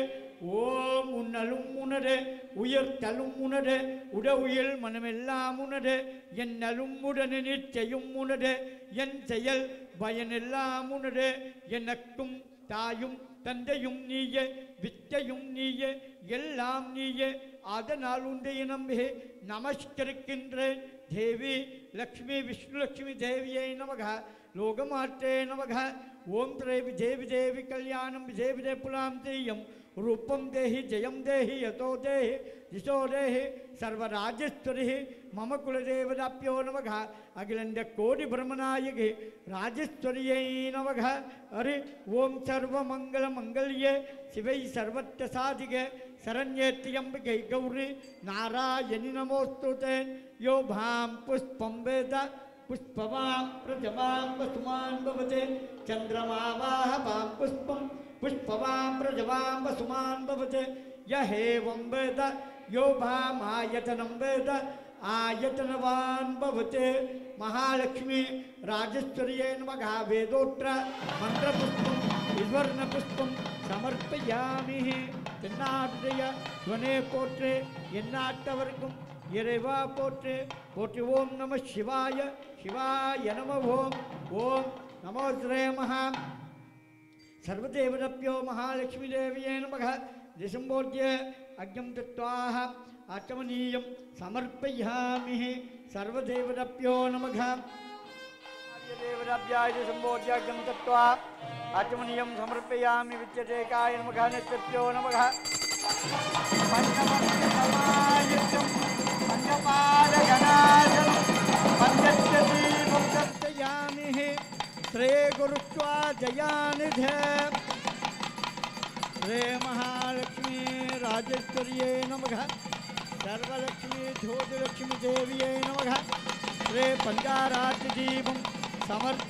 ஓம் உன்னலும் உனது உயர்த்தலும் உனது உட உயிர் மனமெல்லாம் உனது என் நலும் உடனே நிச்சயம் உனது என் செயல் பயனெல்லாம் உனது எனக்கும் தாயும் தந்தையும் நீயே வித்தையும் நீயே எல்லாம் நீயே அதனால் உண்டைய நம்பே நமஸ்கரிக்கின்றேன் தேவி லக்ஷ்மி விஷ்ணு லக்ஷ்மி தேவியை நமக லோகமாற்றே நமக ஓம் தேவி தேவி தேவி கல்யாணம் தேவி தே புலாம் தெய்யம் रूपम देहि जयम देहि यतो देहि दिशो देहि सर्वराजेश्वरी मम कुलदेवताभ्यो नमः अखिलंड कोटि ब्रह्मनायके राजेश्वर्यै नमः हरि ओम सर्वमंगल मंगल्ये शिवै सर्वत्र साधिके शरण्ये त्र्यंबके गौरी नारायणि नमोस्तुते यो भां पुष्पं वेद पुष्पवां प्रजवां वसुमान् भवते चंद्रमा वाह भां पुष्पं पुष्पवां प्रजवां वसुमान् भवते यहेवं वेद यो भामायतनं वेद आयतनवान् भवते महालक्ष्मी राजेश्वर्यै नमः वेदोत्र मन्त्रपुष्पं विवर्णपुष्पं समर्पयामि தென்னாட்டுடைய துவனே போற்று எந்நாட்டவர்க்கும் இறைவா போற்று போற்று ஓம் நம சிவாய சிவாய நம ஓம் நமோ ஸ்ரீ மகா सर्वदेवताभ्यो महालक्ष्मी देव्यै नमः दिशंबोध्य अग्निं दत्त्वा आचमनीयं समर्पयामि सर्वदेवताभ्यो नमः देवताभ्याय दिशंबोध्य अग्निं दत्त्वा आचमनीयं समर्पयामि विद्यतेकाय नमः नित्यभ्यो नमः पञ्चमस्तमायुक्तं पञ्चपादगणासनं पञ्चदीपं दर्शयामि श्री गुरुत्वा जयानिधे श्री महालक्ष्मी राजेश्वर्यै नमः सर्वलक्ष्मी ज्योतिलक्ष्मी देव्यै नमः श्री पंचाराज्यदीपं समर्प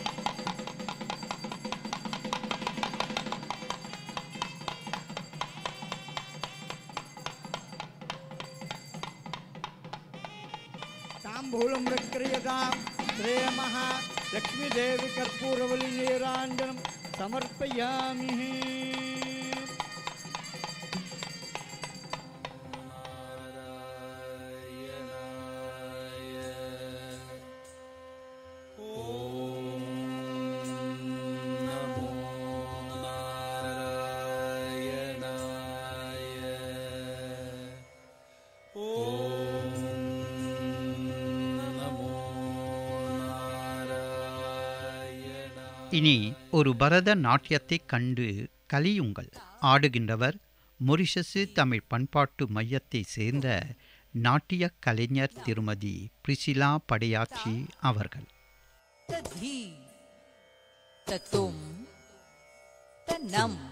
तांबूलं प्रक्रियतां श्री महालक्ष्मी देवी कर्पूरवली नीराञ्जनं समर्पयामि இனி ஒரு பரத நாட்டியத்தை கண்டு கலியுங்கள். ஆடுகின்றவர் மொரிஷசு தமிழ் பண்பாட்டு மையத்தை சேர்ந்த நாட்டிய கலைஞர் திருமதி பிரிசிலா படையாச்சி அவர்கள். தத்தும் தன்னம்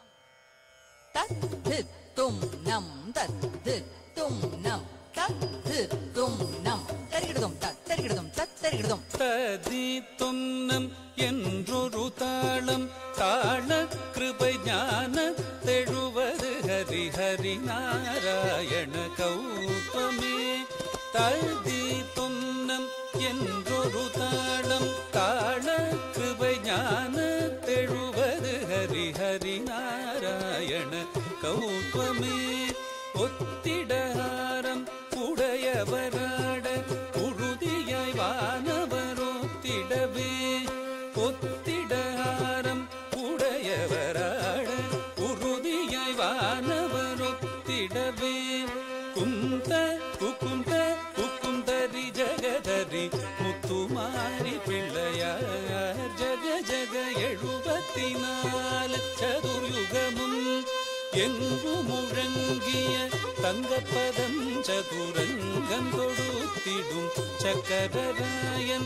தத்தும் நம் தத்தும் நம் தத்தும் நம் தரிகிடுதும் தரிகிடுதும் தரிகிடுதும் ததி தொன்னம் என்றொரு தாளம் தாள கிருபை ஞான தெழுவது ஹரி ஹரி நாராயண கௌதமே ததி தொன்னம் என்றொரு தாளம் தாள கிருபை ஞான தெழுவது ஹரி ஹரி நாராயண கௌதமே ஒத்திடஹாரம் உடையவராட உறுதியாய் வானவரோத்திடவே ஒத்திடஹாரம் உடையவராட உறுதியாய் வானவரோத்திடவே குந்த குக்குந்த குக்குந்தரி ஜகதரி முத்துமாரி பிள்ளையார் ஜக ஜக 74 சதுர்யுகமும் எங்கு முழங்கிய தங்கப்பதம் சதுரங்கம் தொடுத்திடும் சக்கரராயன்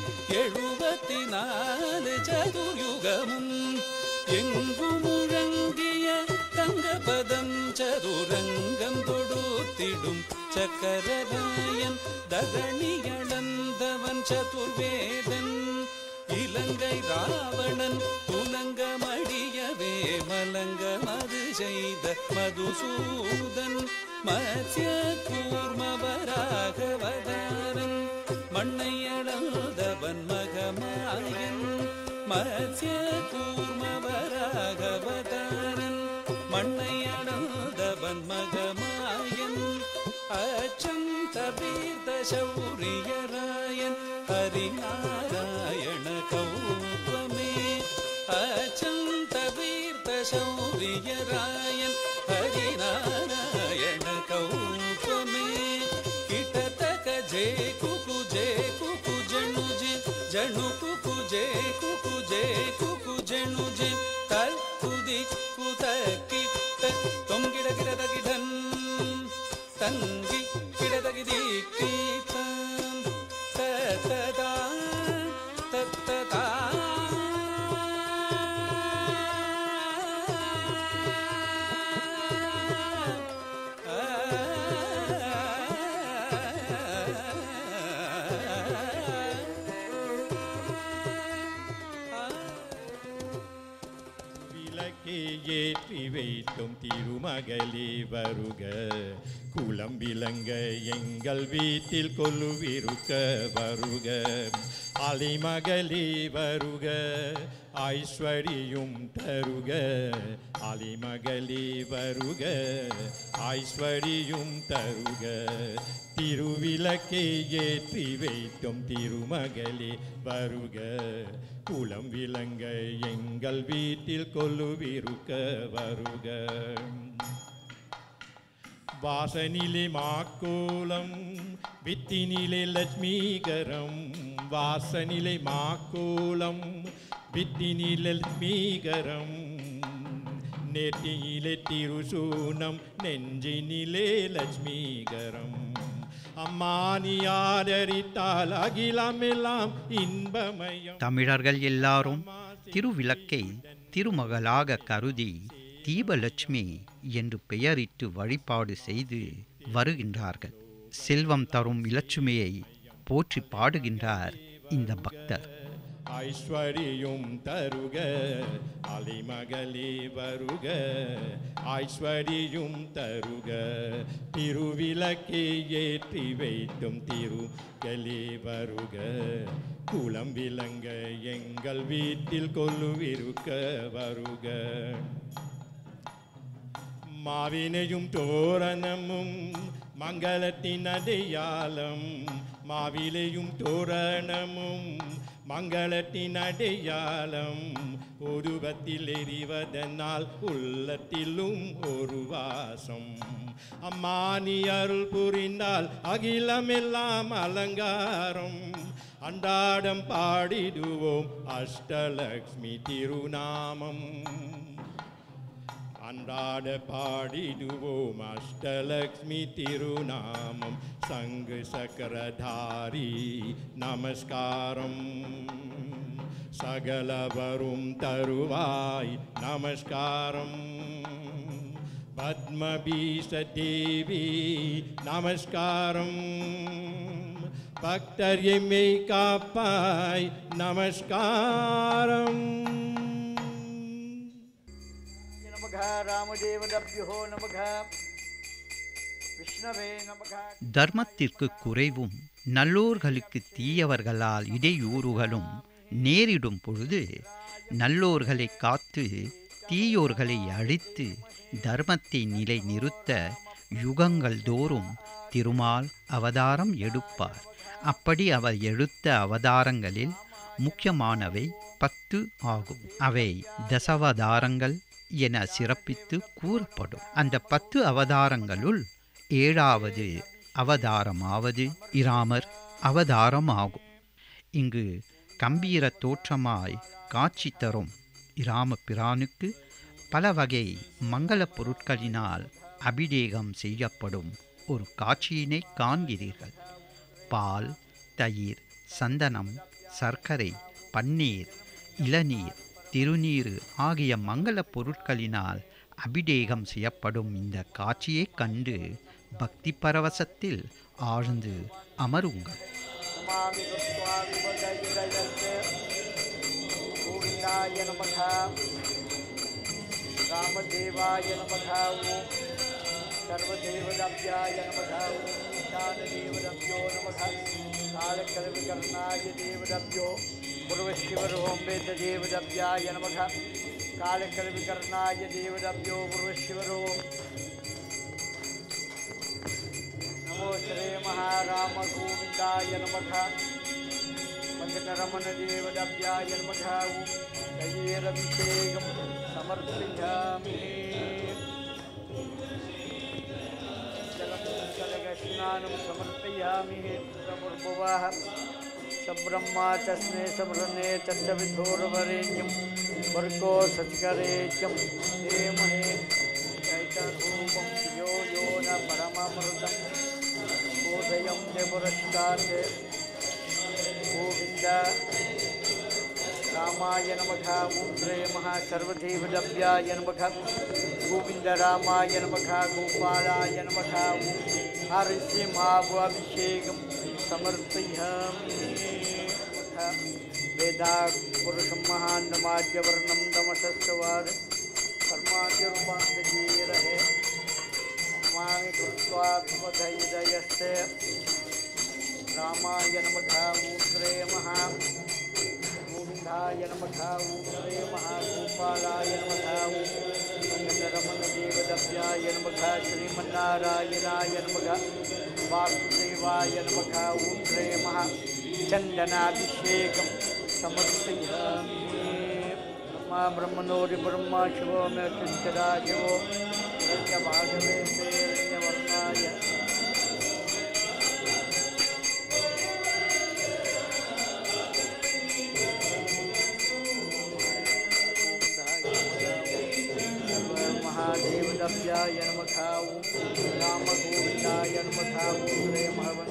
74 சதுர்யுகமும் எங்கு முழங்கிய தங்கப்பதம் சதுரங்கம் தொடுத்திடும் சக்கரராயன் தரணியளந்தவன் சதுர்வேதன் இலங்கை ராவணன் துலங்கமடியவே மலங்கமது செய்த மதுசூதன் மத்ய கூர்மவராகவதாரன் மண்ணை அளந்தவன் மகமாயன் மத்ய கூர்மவராகவதாரன் மண்ணை அளந்தவன் மகமாயன் அச்சம் தபீர்த்த சௌரியராயன் ஹரிநாராயண கௌதமே அச்சம் தபீர்த்த சௌரியராயன் ஹரிநாராயண கௌதமே கிட்டத்தக ஜே குகு ஜணு ஜணு குகு ஜணு ஜே தல் குதி குத கிட்ட தொங்கிட கிடதகிடன் தங்கி கிடதகிதி கீதம் தத்ததா தத்ததா ஏற்றி வைத்தும் திருமகளே வருக குலம் விளங்க எங்கள் வீட்டில் கொலுவிருக்க வருக அலிமகளே வருக ஐஸ்வரியும் தருக அலிமகளே வருக ஐஸ்வரியும் தருக திருவிளக்கை ஏற்றி வைத்தும் திருமகளே வருக குலம் விளங்க எங்கள் வீட்டில் கொலுவிருக்க வருக வாசனிலே மாக்கோலம் வித்தினிலே லட்சுமிகரம் வாசனிலே மாக்கோலம் வித்தினிலே லட்சுமிகரம் நெற்றியிலே திருசூனம் நெஞ்சினிலே லட்சுமிகரம் அம்மானி ஆதரித்தால் அகிலமெல்லாம் இன்பமயம். தமிழர்கள் எல்லாரும் திருவிளக்கை திருமகளாக கருதி தீபலட்சுமி என்று பெயரிட்டு வழிபாடு செய்து வருகின்றார்கள். செல்வம் தரும் இலட்சுமியை போற்றி பாடுகின்றார் இந்த பக்தர். ஐஸ்வரியும் தருக அலிமகளே வருக ஐஸ்வரியும் தருக திருவிளக்கை ஏற்றி வைத்தும் திருகளே வருக குலம் விளங்க எங்கள் வீட்டில் கொலுவிருக்க வருக மாவினையும் தோரணமும் மங்களத்தின் அடையாளம் மாவிலையும் தோரணமும் மங்களத்தின் அடையாளம் உருவத்தில் எறிவதனால் உள்ளத்திலும் ஒரு வாசம் அம்மானி அருள் புரிந்தால் அகிலமெல்லாம் அலங்காரம் அன்றாடம் பாடிடுவோம் அஷ்டலக்ஷ்மி திருநாமம் அன்றாட பாடிடுவோம் அஷ்டலக்ஷ்மி திருநாமம் சங்கு சக்கரதாரி நமஸ்காரம் சகலவரும் தருவாய் நமஸ்காரம் பத்மபீஷ தேவி நமஸ்காரம் பக்தர் எம்மை காப்பாய் நமஸ்காரம் நமக ராமதேவதப்யோ நமக விஷ்ணவே நமக. தர்மத்திற்கு குறைவும் நல்லோர்களுக்கு தீயவர்களால் இடையூறுகளும் நேரிடும் பொழுது நல்லோர்களை காத்து தீயோர்களை அழித்து தர்மத்தை நிலை நிறுத்த யுகங்கள் தோறும் திருமால் அவதாரம் எடுப்பார். அப்படி அவர் எடுத்த அவதாரங்களில் முக்கியமானவை 10 ஆகும். அவை தசாவதாரங்கள் என சிறப்பித்து கூறப்படும். அந்த 10 அவதாரங்களுள் 7வது அவதாரமாவது இராமர் அவதாரமாகும். இங்கு கம்பீர தோற்றமாய் காட்சி தரும் இராம பிரானுக்கு பல வகை மங்கள பொருட்களினால் அபிஷேகம் செய்யப்படும் ஒரு காட்சியினை காண்கிறீர்கள். பால், தயிர், சந்தனம், சர்க்கரை, பன்னீர், இளநீர், திருநீர் ஆகிய மங்கள பொருட்களினால் அபிஷேகம் செய்யப்படும் இந்த காட்சியை கண்டு பக்தி பரவசத்தில் ஆழ்ந்து அமருங்கள். ராமதேவாய நமக ஓம் சர்வதேவதப்யாய நமக ஓம் ஈசானதேவதப்யோ நமக காலக்கலவிகர்ணாய தேவதப்யோ பூர்வசிவரோம் வேததேவதப்யாய நமக காலக்கலவிகர்ணாய தேவதப்யோ பூர்வசிவரோம் நமோ ஸ்ரீ மகாராம கோவிந்தாய நமக பஞ்சகரமண தேவதப்யாய நமக ஓம் கையேரபிஷேகம் समर्पयामि जलस्नानं समर्पयामि प्रभुर्भुवः सब्रह्मा तस्मै समृणे तत्सविधुर्वरेण्यं भर्गो सत्करेत्यं धीमहि चैतरूपं यो यो न परममृतं बोधयं देवरष्टात् गोविन्द रामाय नमः ओं श्री महासर्वदेवदव्याय नमः गोविंद रामाय नमः गोपालाय नमः ओं हरिसिंहाभिषेकं समर्पयामि वेदात् पुरुषं महान्नमाद्यवर्णं तमसस्वाद कर्माद्यरूपान्तजे रहे नमामि कृत्वाभिपदयदयस्ते रामाय नमः ओं श्री गोविंदाय नमः ओं श्री महागोपालाय नमः ओं रमणदेवदव्याय नमः श्रीमन्नारायणाय नमः वासुदेवाय नमः ओं श्री चन्दनाभिषेकं समर्पयामि ब्रह्मा ब्रह्मणोरि ब्रह्मा शिवो मे चिन्तरा शिवो भागवे वर्णाय महादेवदव्याय नमः ओं रामगोविन्दाय नमः ओं श्री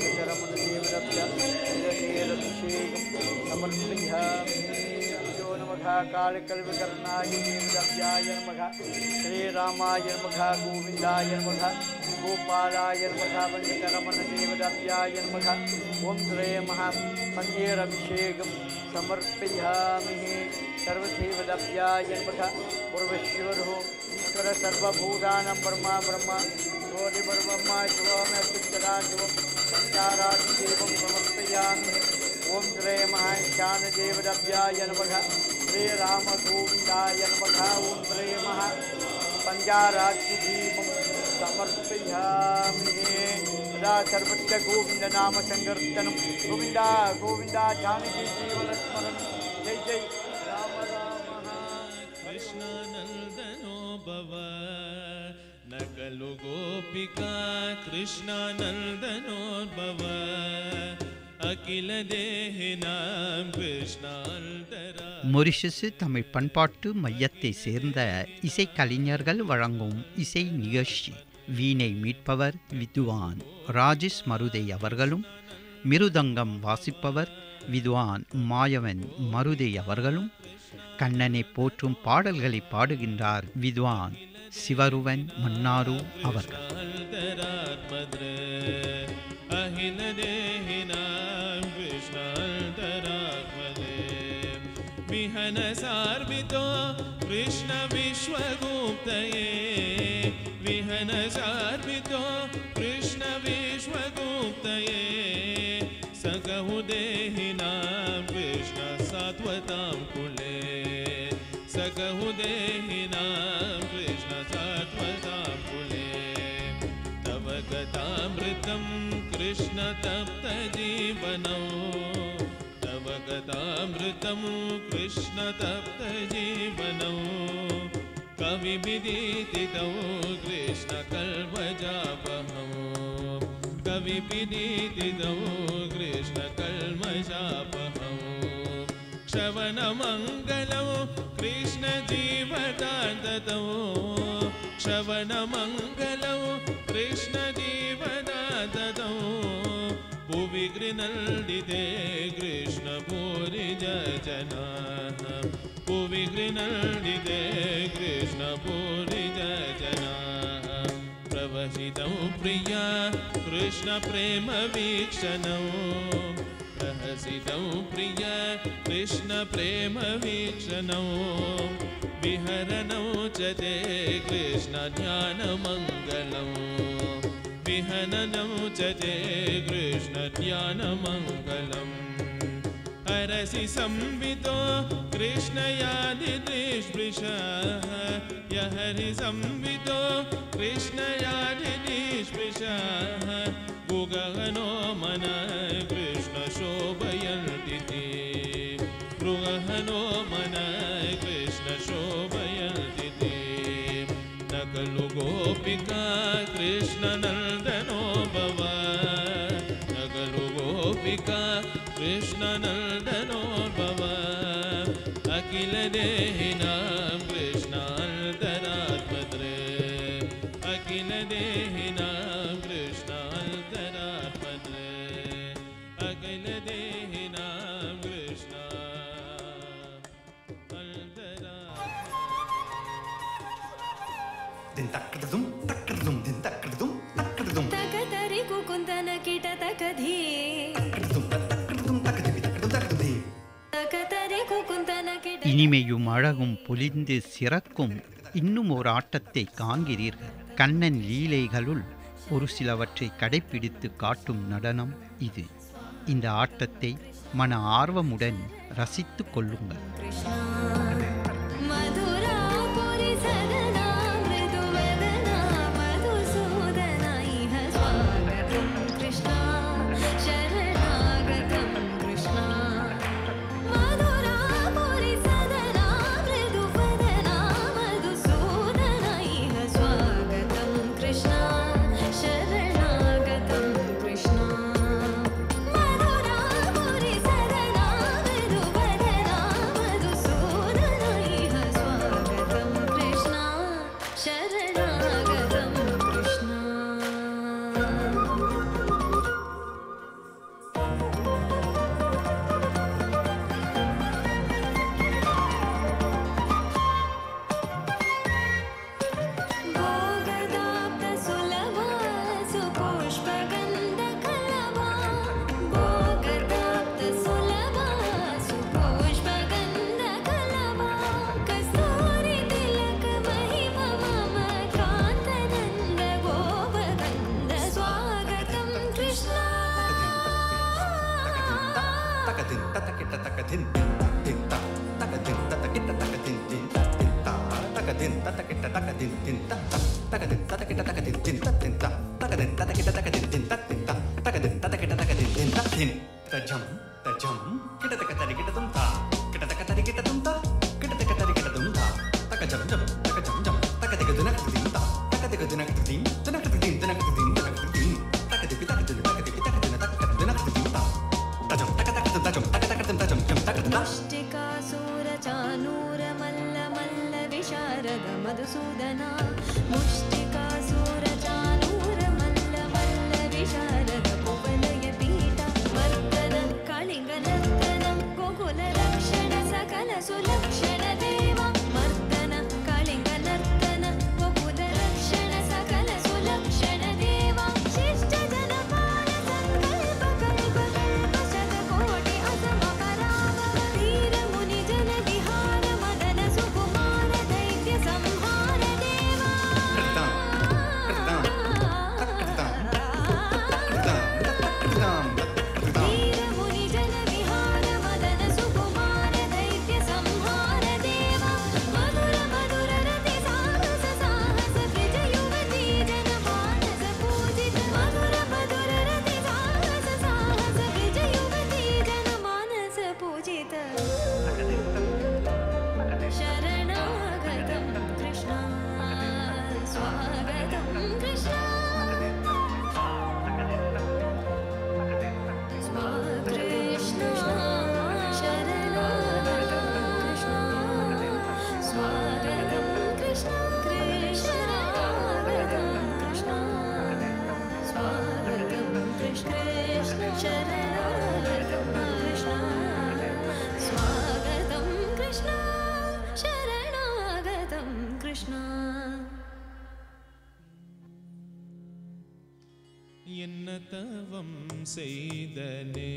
महावंशरमणदेवदव्याभिषेकं समर्पयामि यो नमः कालकल्पकर्णाय देवदव्याय नमः श्रीरामाय नमः गोविन्दाय नमः गोपालाय नमः वंशरमणदेवदव्याय नमः ओं श्री महापञ्चेरभिषेकं समर्पयामि सर्वदेवदव्याय नमः पूर्वश्वरो सर्वभूतानां ब्रह्मा ब्रह्मा ब्रह्मा शिवमेरा शिवं संचारादिदेवं समर्पयामि ओं श्री महाशानदेवदव्याय नमः श्रीरामगोविन्दाय नमः ओं श्री पंचारादिदेवं समर्पयामि सदा सर्वस्य गोविन्दनाम संकीर्तनं गोविन्दा गोविन्दा जानकी जीवनस्मरणं जय जय राम राम कृष्णानन्दनो भव नकलु गोपिका कृष्णानन्दनो भव अखिल देहिनां कृष्णान्तरा. மொரிஷசு தமிழ் பண்பாட்டு மையத்தை சேர்ந்த இசைக்கலைஞர்கள் வழங்கும் இசை நிகழ்ச்சி. வீணை மீட்பவர் வித்வான் ராஜேஷ் மருதை அவர்களும், மிருதங்கம் வாசிப்பவர் வித்வான் மாயவன் மருதை அவர்களும் கண்ணனை போற்றும் பாடல்களை பாடுகின்றார் வித்வான் சிவருவன் மன்னாரு அவர்கள். विहन सार्वितो कृष्ण विश्वगुप्तये विहन सार्वितो कृष्ण विश्वगुप्तये सकहु देहिनां कृष्ण सात्वतां कुले सकहु देहिनां कृष्ण सात्वतां कुले तव गतामृतं कृष्ण तप्त जीवनौ गतामृतं कृष्ण तप्त जीवनौ कविविदितौ कृष्ण कल्मषापहौ कविविदितौ कृष्ण कल्मषापहौ श्रवणमङ्गलौ कृष्ण जीवदान्ततौ श्रवणमङ्गलौ कृष्ण जीवदान्ततौ भुवि गृह्णन्दिते कृष्ण भूरि जनाः भुवि गृह्णन्दिते कृष्ण भूरि जनाः प्रवसितौ प्रिया कृष्ण प्रेम वीक्षणौ प्रहसितौ प्रिया कृष्ण प्रेम वीक्षणौ विहरणौ च ते कृष्ण ध्यानमङ्गलौ विहननं च ते कृष्ण ध्यानमङ्गलम् हरसि संवितो कृष्ण यादिनिष्पृशः यहरि संवितो कृष्ण यादिनिष्पृशः गुगहनो मन कृष्ण शोभयन्ति ते गुगहनो मन कृष्ण शोभयन्ति ते न खलु गोपिका कृष्ण नन्दनो भव न खलु गोपिका कृष्ण नन्दनो भव अखिल देहिनां कृष्णान्तरात्मत्रे अखिल देहिनां कृष्णान्तरात्मत्रे अखिल देहिनां कृष्णान्तरात्मत्रे दिन तक्कदुम तक्कदुम दिन तक्कदुम तक्कदुम तकतरि कुकुंदन किट तकधी तक्कदुम तक्कदुम तक्कदी तक्कदी तकतरि कुकुंदन किट இனிமையும் அழகும் பொலிந்து சிறக்கும் இன்னும் ஒரு ஆட்டத்தை காண்கிறீர்கள். கண்ணன் லீலைகளுள் ஒரு சிலவற்றை கடைப்பிடித்து காட்டும் நடனம் இது. இந்த ஆட்டத்தை மன ஆர்வமுடன் ரசித்து கொள்ளுங்கள். मधुसूदना मुष्टिकासुर चानूर मल्ल मल्ल विशारद कुवलय पीठ वर्तन कलिंगन सुलक्षण देवा मर्दन कलिंग नर्तन वपुल रक्षण सकल सुलक्षण देवा शिष्ट जनपाल संकल्प कल्प कल्प शतकोटि असम पराभव धीर मुनि जन विहार मदन सुकुमार दैत्य संहार देवा धीर मुनि जन विहार मदन सुकुमार दैत्य संहार देवा मधुर मधुर रति साहस साहस ब्रज युवती जन मानस पूजित मधुर मधुर रति साहस साहस ब्रज युवती जन मानस पूजित शरणागतं कृष्ण स्वागतं कृष्ण कृष्ण शरणागतं कृष्ण स्वागतं कृष्ण कृष्णागतं कृष्ण स्वागतं कृष्ण शरणागतं कृष्ण स्वागतं कृष्ण शरणागतं कृष्ण என்ன தவம் செய்தனே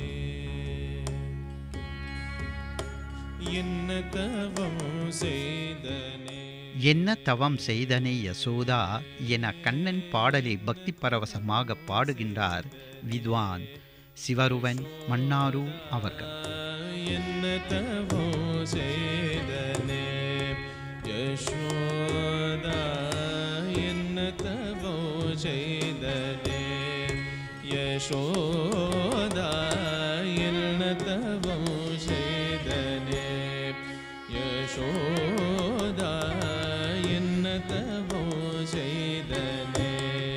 என்ன தவம் செய்தனே என்ன தவம் செய்தனை யசோதா என கண்ணன் பாடலை பக்தி பரவசமாக பாடுகின்றார் வித்வான் சிவருவன் மன்னாரு அவர்கள். என்ன தவம் செய்தனே யசோதா என்ன தவம் செய்தனே யசோதா என்ன தவம் செய்தனே யசோதா என்ன தவம் செய்தனே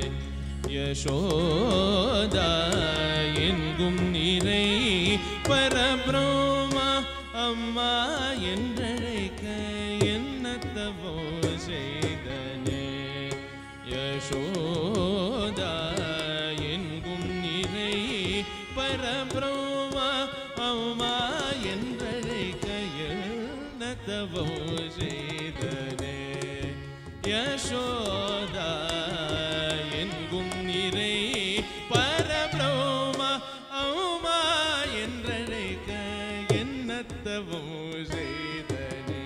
யசோதா எங்கும் நிறை பரபிரம்ம அம்மா என்றழைக்க என்ன தவம் செய்தனே யசோதா எங்கும் நிறை பரபிரம்ம அம்மா என்றழைக்க என்ன தவம் செய்தனே யசோதா எங்கும் நிறை பரபிரம்ம அம்மா என்றழைக்க என்ன தவம் செய்தனே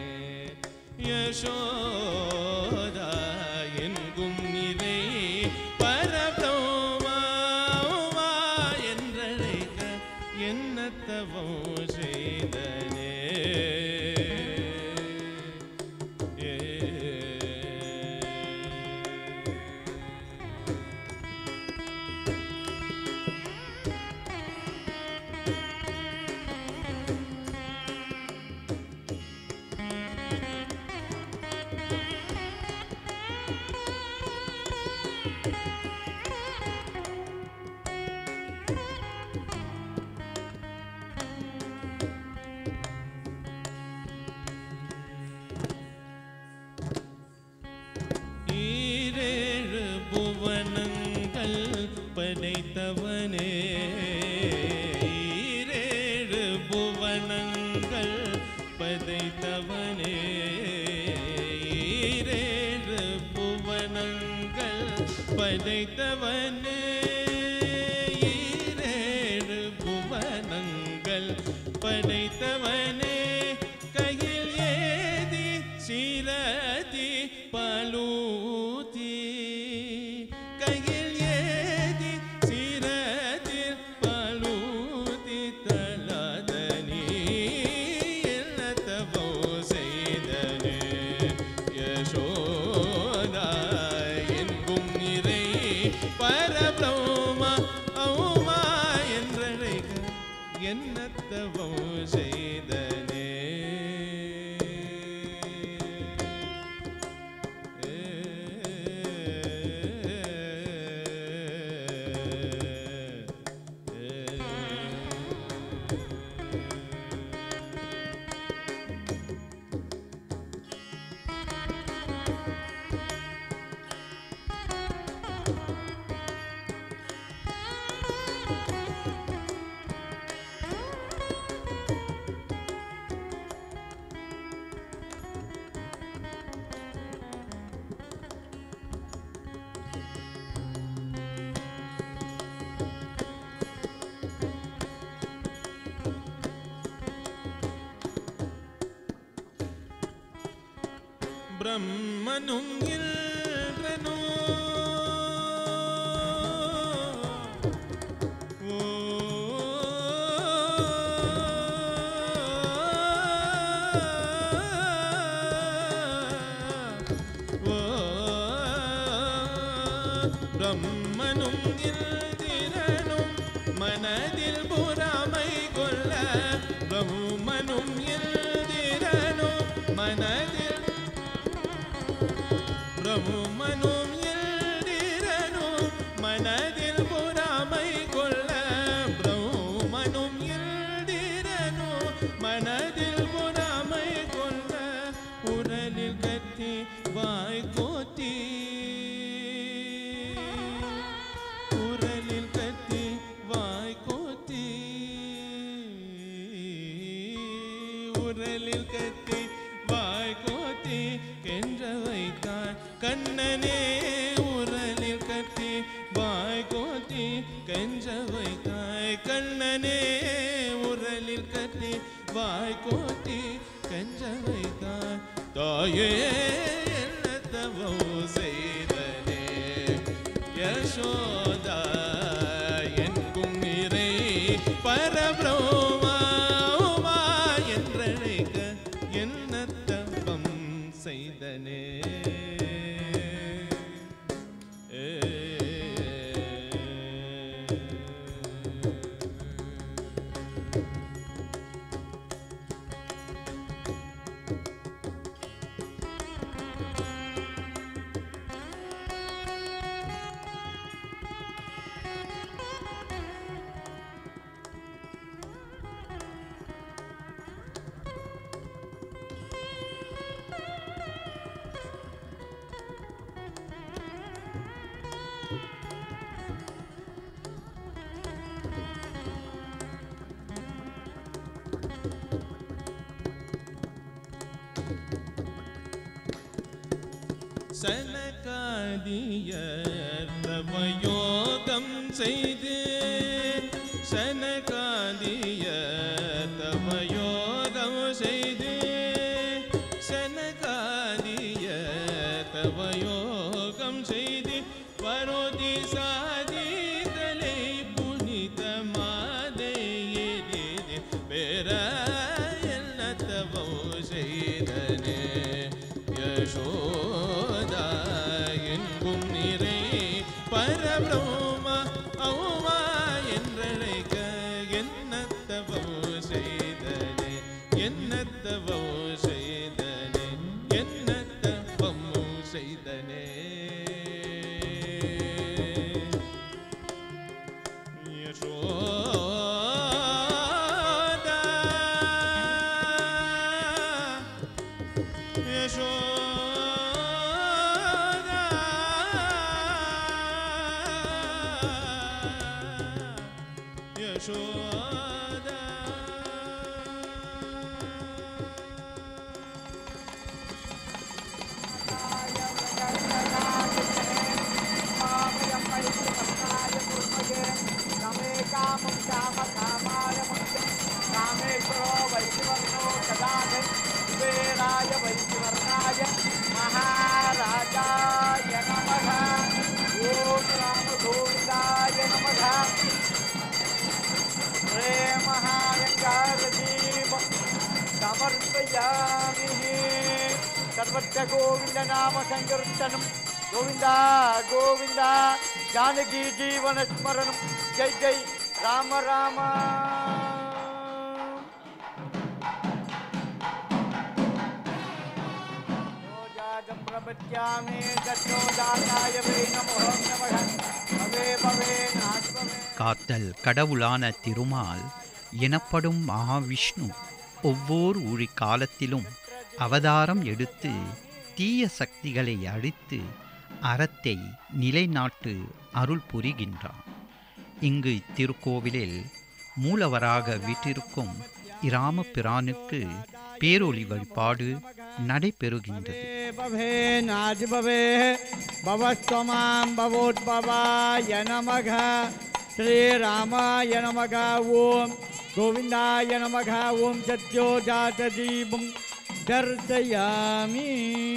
யசோதா எங்கும் நிறை பரபிரம்ம அம்மா என்றழைக்க என்ன தவம் செய்தனே ஈரேழு புவனங்கள் படைத்தவனே ஈரேழு புவனங்கள் படைத்தவனே ஈரேழு புவனங்கள் படைத்தவனே ஈரேழு புவனங்கள் படைத்தவனே கையில் ஏதி சிரதி பலூதி கையில் ஏதி சிரதில் பலூதி தலாதனி என்ன தவம் செய்தனே யசோதா எங்கும் நிறை பரபிரம்ம அம்மா என்றழைக்க என்ன தவம் செய்தனே பிரம்மனும் இல்றனோ பிரம்மனும் இல்திரனும் மனதில் புறாமை கொள்ள பிரம்மனும் இல்திரனும் மனதில் பிரம்மனும் இல்திரனும் மனதில் புறாமை கொள்ள பிரம்மனும் இல்திரனும் மனதில் புறாமை கொள்ள உரலில் கத்தி வாய் கோத்தி உரலில் கத்தி வாய் கோத்தி உரலில் கத்தி வாய் கோத்தி கென்ற வைத்தாய் கண்ணனே உரலில் கத்தி வாய் கோத்தி கென்ற வைத்தாய் கண்ணனே உரலில் கத்தி வாய் கோத்தி கென்ற வைத்தாய் தாயே என்ன தவம் செய்தனே யசோதா என்கும் இறை பரபிரம்மா உமா என்றழைக்க என்ன தவம் செய்தனே சனகாதியர் தவயோகம் செய்து சனகாதியர் தவயோகம் செய்து சனகாதியர் தவயோகம் செய்து பரோதி சாதிதலை புனித மாதையே பெற என்ன தவம் செய்தனே யசோதா எங்கும் நிறை பரபிரம்மா அவுமா என்றழைக்க என்ன தவம் செய்தனே என்ன தவம் செய்தனே என்ன தவம் செய்தனே யசோதா யசோதா யசோதா रामेश्वरो वैश्वर्णो कदाधि कुबेराय वैश्वर्णाय महाराजाय नमः ॐ रामगोविन्दाय नमः प्रेमहालङ्कारदीपं समर्पयामि सर्वत्र गोविन्दनामसङ्कीर्तनं गोविन्दा गोविन्दा जानकी जीवनस्मरणं जय जय राम राम प्रपद्यामि दत्तोदाताय वै नमो नमः भवे भवे नास्मवे காத்தல் கடவுளான திருமால் எனப்படும் மகாவிஷ்ணு ஒவ்வொரு ஊழி காலத்திலும் அவதாரம் எடுத்து தீய சக்திகளை அழித்து அறத்தை நிலைநாட்டு அருள் புரிகின்றான். இங்கு திருக்கோவிலில் மூலவராக வீற்றிருக்கும் இராமபிரானுக்கு பேரொளி வழிபாடு நடைபெறுகின்றது. भवे नाज भवे भवस्त्वमां भवोद्भवाय नमः श्रीरामाय नमः ओम गोविन्दाय नमः ओम सत्योजातदीपं दर्शयामि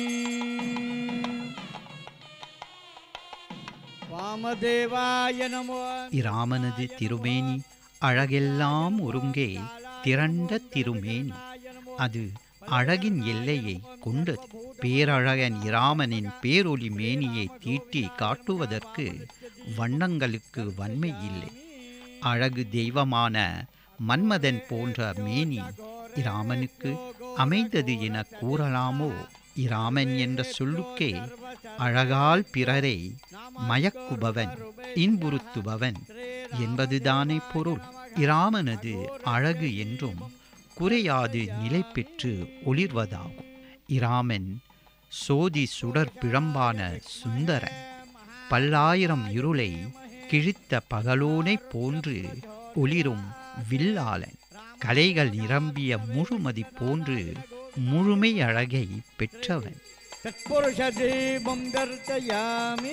वामदेवाय नमो இராமனது திருமேனி அழகெல்லாம் ஒருங்கே திரண்ட திருமேனி. அது அழகின் எல்லையை கொண்டது. பேரழகன் இராமனின் பேரொளி மேனியை தீட்டி காட்டுவதற்கு வண்ணங்களுக்கு வன்மை இல்லை. அழகு தெய்வமான மன்மதன் போன்ற மேனி இராமனுக்கு அமைந்தது என கூறலாமோ? இராமன் என்ற சொல்லுக்கே அழகால் பிறரை மயக்குபவன், இன்புறுத்துபவன் என்பதுதானே பொருள். இராமனது அழகு என்றும் குறையாது நிலை பெற்று ஒளிர்வதாகும். இராமன் சோதி சுடர் பிழம்பான சுந்தரன். பல்லாயிரம் இருளை கிழித்த பகலோனை போன்று ஒளிரும் வில்லாளன். கலைகள் நிரம்பிய முழுமதி போன்று முழுமை அழகை பெற்றவன். तत्पुरुषदेवं दर्शयामि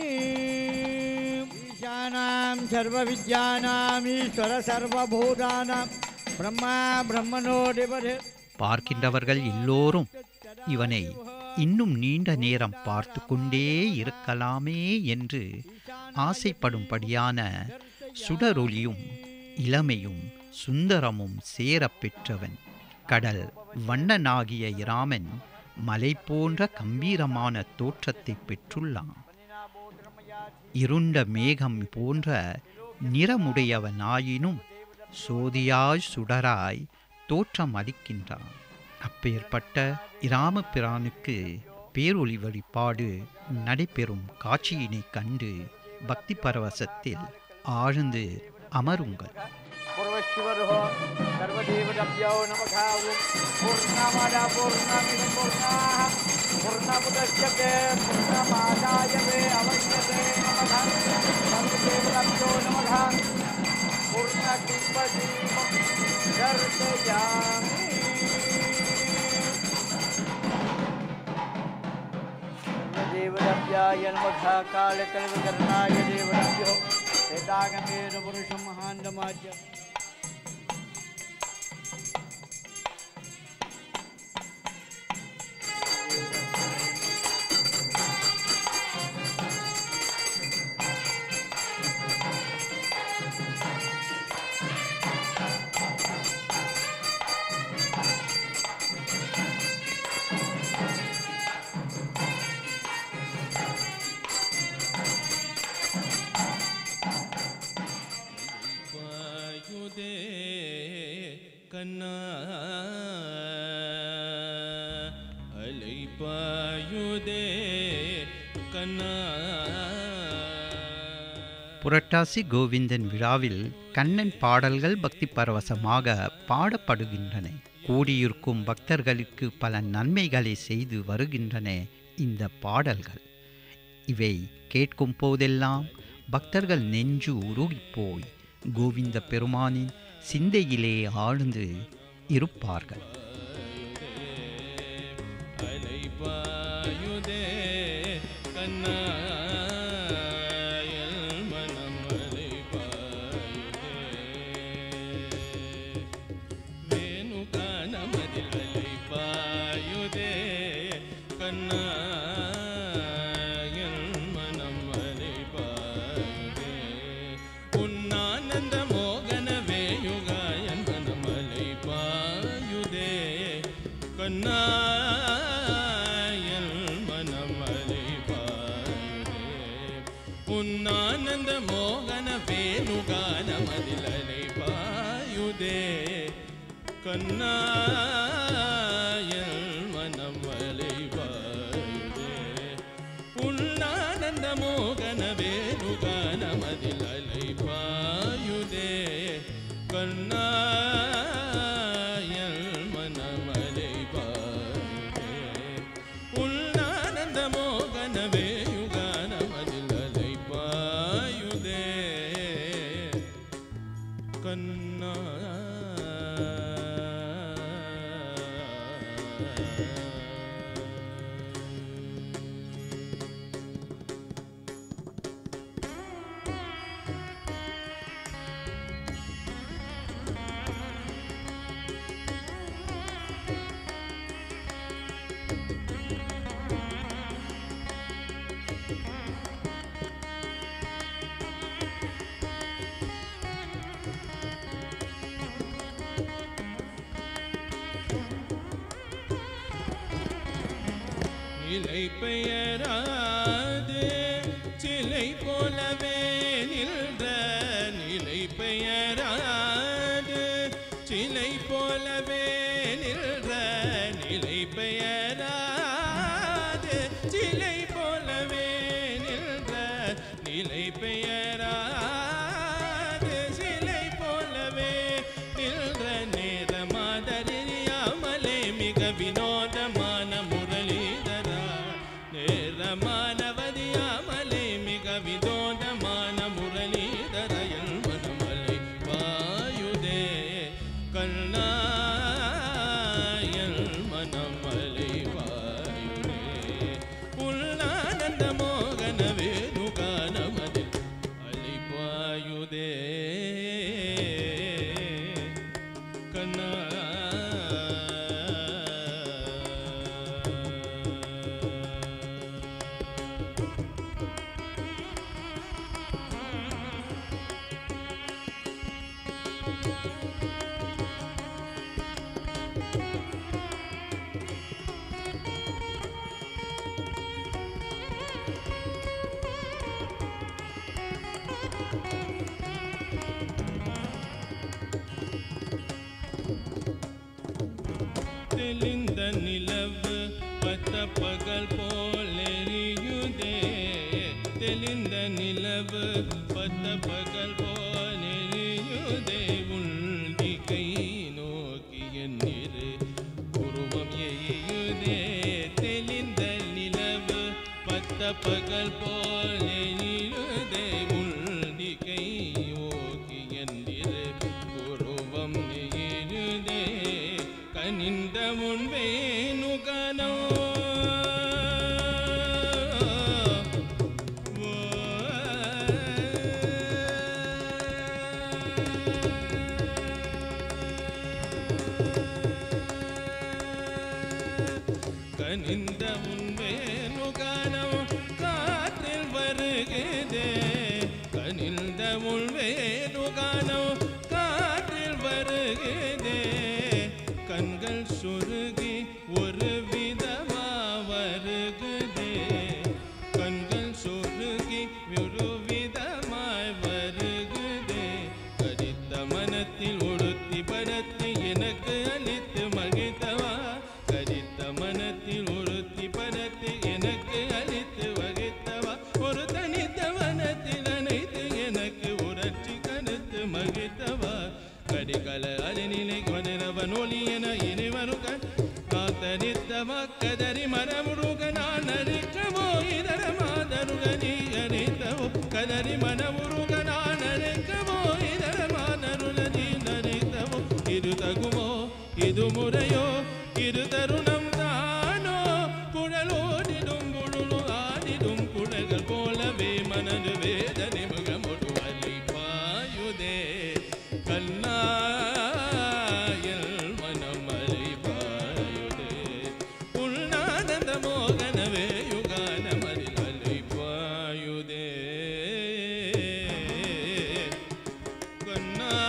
ईशानां सर्वविद्यानामीश्वर सर्वभूतानां ब्रह्मा ब्रह्मणोऽधिपतिः. பார்க்கின்றவர்கள் எல்லோரும் இவனை இன்னும் நீண்ட நேரம் பார்த்து கொண்டே இருக்கலாமே என்று ஆசைப்படும்படியான சுடரொளியும் இளமையும் சுந்தரமும் சேரப் பெற்றவன். கடல் வண்ணனாகிய இராமன் மலை போன்ற கம்பீரமான தோற்றத்தை பெற்றுள்ளான். இருண்ட மேகம் போன்ற நிறமுடையவனாயினும் சோதியாய் சுடராய் தோற்றம் அளிக்கின்றான். அப்பேற்பட்ட இராமபிரானுக்கு பேரொளி வழிபாடு நடைபெறும் காட்சியினை கண்டு பக்தி பரவசத்தில் ஆழ்ந்து அமருங்கள். पूर्वशिवरुः सर्वदेवताभ्यो नमः पूर्णमादा पूर्णमिदं पूर्णाः पूर्णमुदच्यते पूर्णमादायते अवश्यते नमः सर्वदेवताभ्यो नमः पूर्णकिंवदीपं दर्शयामि सर्वदेवताभ्याय नमः कालकल्पकरणाय देवताभ्यो वेदागमेन पुरुषं महान्तमाज्य கண்ணா அலைபாயுதே கண்ணா. புரட்டாசி கோவிந்தன் விழாவில் கண்ணன் பாடல்கள் பக்தி பரவசமாக பாடப்படுகின்றன. கூடியிருக்கும் பக்தர்களுக்கு பல நன்மைகளை செய்து வருகின்றன இந்த பாடல்கள். இவை கேட்கும் போதெல்லாம் பக்தர்கள் நெஞ்சு உருகிப்போய் கோவிந்த பெருமானின் சிந்தையிலே ஆழ்ந்து இருப்பார்கள். அலைபாயுதே கண்ணா மனம் அலைபாயுதே வேணு காணமதில் அலைபாயுதே கண்ணா மனம் அலைபாயுதே உன்னானந்த மோகன வேயுகாயன் மனம் அலைபாயுதே கண்ணா உன்னானந்த மோகன வேணுகான மதிலலை பாயுதே கண்ணாயல் மனம் வலை பாயுதே உன்னானந்த மோகன வேணுகான மதிலலை பாயுதே கண்ணாயல் மனம் வலை பாயுதே உன்னானந்த மோகன வேயுகான மதிலலை பாயுதே கண்ணா. நிலை பெயராது சிலை போலவே நின்ற நிலை பெயராது சிலை போலவே நின்ற நிலை பெயராது சிலை போலவே நின்ற நிலை பெயராது சிலை போலவே நின்ற நேர மாதறியாமலே மிக வினோதமான முரளிதரா நேரமானவதியாமலே மிக வினோதமான முரளிதர என் மனமலை வாயுதே கண்ணா என் மனமலை வாயுதே உள்நானந்த மோகன வேணுகானமதில் அலைவாயுதே கண்ணா தெளிந்த நிலவு பத்த பகல் போலெரியுதே தெளிந்த நிலவு பத்த பகல் போலெரியுதே உள்திகை நோக்கி என்னிரு உருவம் எய்யுதே தெளிந்த நிலவு பத்த பகல் போலெரியுதே உள்திகை நோக்கி என்னிரு உருவம் எய்யுதே கனிந்த முன்வேணுகனோ கனிந்த முன்வேணுகனோ காற்றில் வருகிறதே கனிந்த முன்வேணுகனோ காற்றில் வருகிறதே கண்கள் சொருகி ஒரு விதமா வருகுதே கண்கள் சொருகி ஒரு விதமாய் வருகுதே கடித்த மனத்தில் ஒடுத்தி படத்தை எனக்கு அளித்து மகிழ்த்தவா கடித்த மனத்தில் ஒடுத்தி படத்தை எனக்கு அளித்து வகித்தவா ஒரு தனித்த மனத்தில் அனைத்து எனக்கு உரட்சி கருத்து மகிழ்த்தவா கடிகல அலிநிலை கொடரவன் ஒளி என இனிவருகன் காத்தரித்தவ கதறி மனமுருக நான் அரிக்கவோ இதர மாதருக நீ அரித்தவோ கதறி மனமுருக நான் அரிக்கவோ இதர மாதருக நீ அரித்தவோ இது தகுமோ இது முறையோ இது தருணம் தானோ குழலோடிடும் குழலோ ஆடிடும் குழல்கள் போலவே மனது வேதனை முகமொடு அலி பாயுதே கண்ணாயல் மனமலை பாயுதே உள்நானந்த மோகனவே யுகானமதில் அலை பாயுதே கண்ணா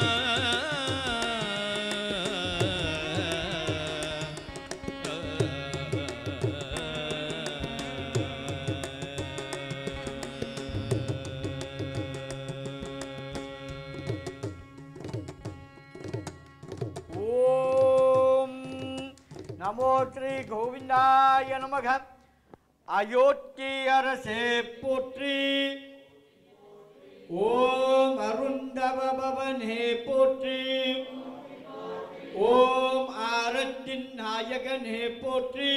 ஓம் நமோ ஸ்ரீ கோவிந்தாய நமக அயோத்தி அரசே போற்றி ஓம் அருந்தவ பவனே போற்றி ஓம் ஆரத்தின் நாயகனே போற்றி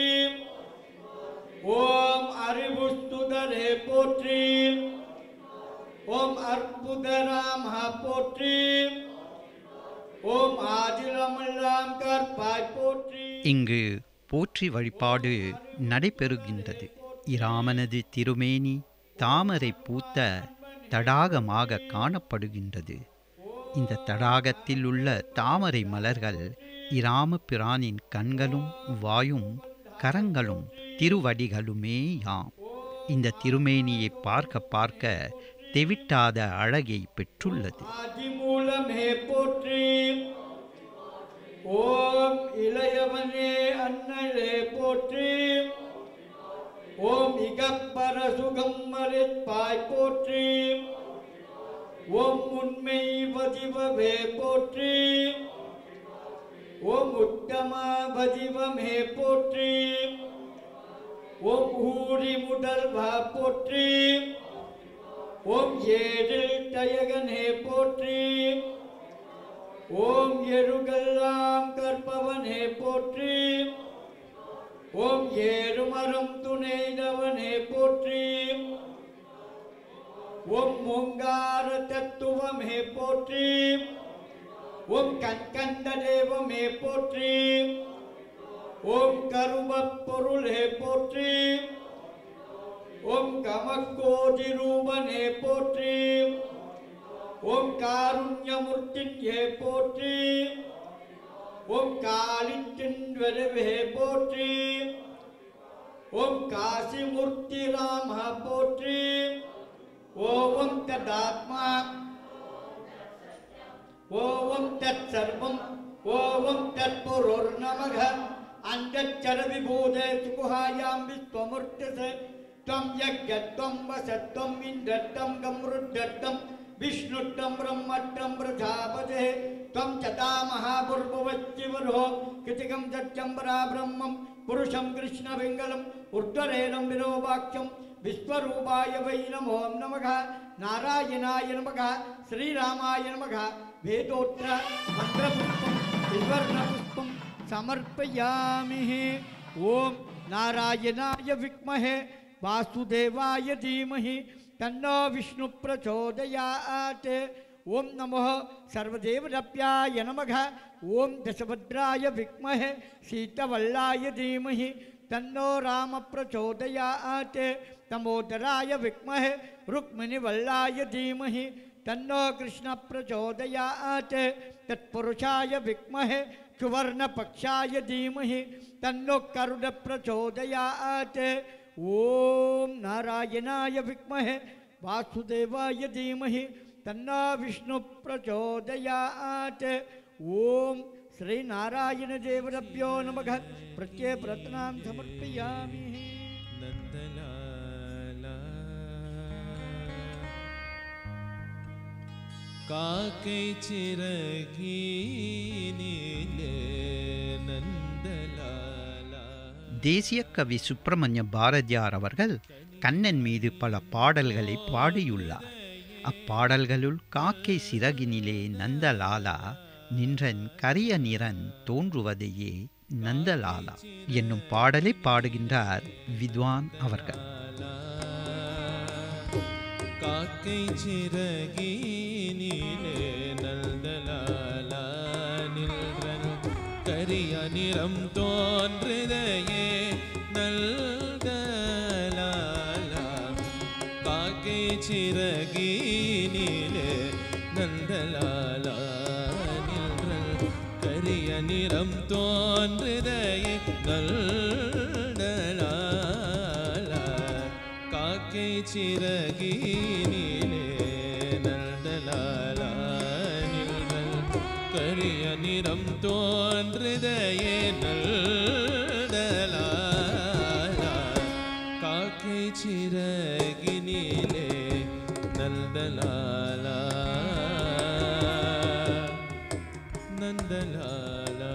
ஓம் அறிவுஸ்துதரே போற்றி ஓம் அற்புதராம போற்றி ஓம் ஆதிலமெல்லாம் கற்பாய் போற்றி. இங்கு போற்றி வழிபாடு நடைபெறுகின்றது. இராமனது திருமேனி தாமரை பூத்த தடாகமாக காணப்படுகின்றது. இந்த தடாகத்தில் உள்ள தாமரை மலர்கள் இராம பிரானின் கண்களும் வாயும் கரங்களும் திருவடிகளுமே யாம். இந்த திருமேனியை பார்க்க பார்க்க தெவிட்டாத அழகை பெற்றுள்ளது. ஆதிமூலமே போற்றி. ஓம் இளையவனே அண்ணலே போற்றி. ஓம் இகப்பர சுகம் மறிப்பாய் போற்றி ஓம் உண்மை வதிவமே போற்றி ஓம் உத்தமா வதிவமே போற்றி ஓம் ஊரி முதல்வா போற்றி ஓம் ஏழில் தயகனே போற்றி ஓம் எருகெல்லாம் கற்பவனே போற்றி ஓம் ஏறுமரம் துணைதவனே போற்றி ஓம் ஓங்கார தத்துவமே போற்றி ஓம் கண்கண்ட தேவமே போற்றி ஓம் கருமப் பொருளே போற்றி ஓம் கமக்கோதி ரூபனே போற்றி ஓம் காருண்யமூர்த்தியே போற்றி ஓம் காலித்தின் வரவே போற்றி ஓம் காசிமூர்த்தி ராம போற்றி ஓம் ததாத்மா ஓம் தத் சர்வம் ஓம் தத் புருர் நமக அந்தச்சர விபூதே சுகுஹாயாம் விஸ்வமூர்த்தசே त्वं यज्ञत्वं वसत्वं इन्द्रत्वं गमरुद्धत्वं विष्णुत्वं ब्रह्मत्वं प्रजापते त्वं चता महाभूर्भुवच्चिवरो कृतिकं सत्यं पराब्रह्मं पुरुषं कृष्णपिङ्गलम् ऊर्ध्वरेणं विरोपाक्षं विश्वरूपाय वै नमो नमः नारायणाय नमः श्रीरामाय नमः वेदोत्र मन्त्रपुष्पं विवर्णपुष्पं समर्पयामि ओम नारायणाय विद्महे वासुदेवाय धीमहि तन्नो विष्णु प्रचोदयात् ओम नमः सर्वदेवरप्याय नमः ओम दशभद्राय विद्महे सीतवल्लाय धीमहि तन्नो राम प्रचोदयात् तमोदराय विद्महे रुक्मिणीवल्लाय धीमहि तन्नो कृष्ण प्रचोदयात् तत्पुरुषाय विद्महे सुवर्णपक्षाय धीमहि तन्नो करुण प्रचोदयात् ओम नारायणाय विद्महे वासुदेवाय धीमहि तन्नो विष्णु प्रचोदयात् ओम श्री नारायण देवरभ्यो नमः प्रत्यय प्रतनां समर्पयामि नंदलाला काके चिरगीनीले नंदलाला தேசிய கவி சுப்பிரமணிய பாரதியார் அவர்கள் கண்ணன் மீது பல பாடல்களை பாடியுள்ளார். அப்பாடல்களுள் காக்கை சிறகினிலே நந்தலாலா நின்றன் கரிய நிறன் தோன்றுவதையே நந்தலாலா என்னும் பாடலை பாடுகின்றார் வித்வான் அவர்கள். காக்கை சிறகினிலே நந்தலாலா நின்றன் கரிய நிறம் தோன்றுதையே நந்தலாலா காக்கை சிறகினிலே நந்தலாலா நின்றன் கரிய நிறம் தோன்றுதையே நந்தலாலா காக்கை சிறகினிலே நந்தலாலா நின்றன் கரிய நிறம் தோன்றுதையே நந்தலாலா காக்கை சிறகினிலே நந்தலாலா நந்தலாலா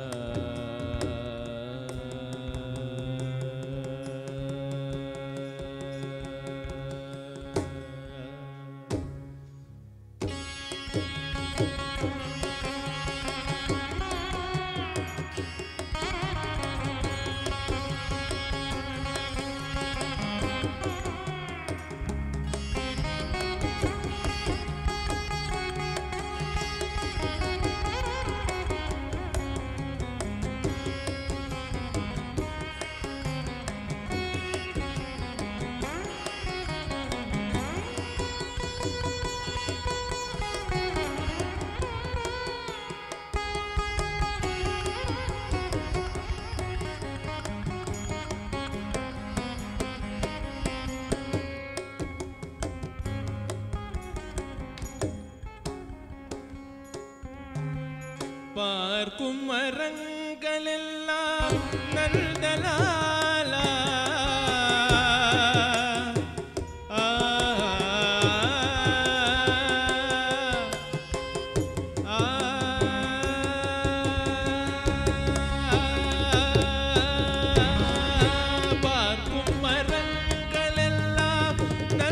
பார்க்கும் மரங்களெல்லாம் நந்தலாலா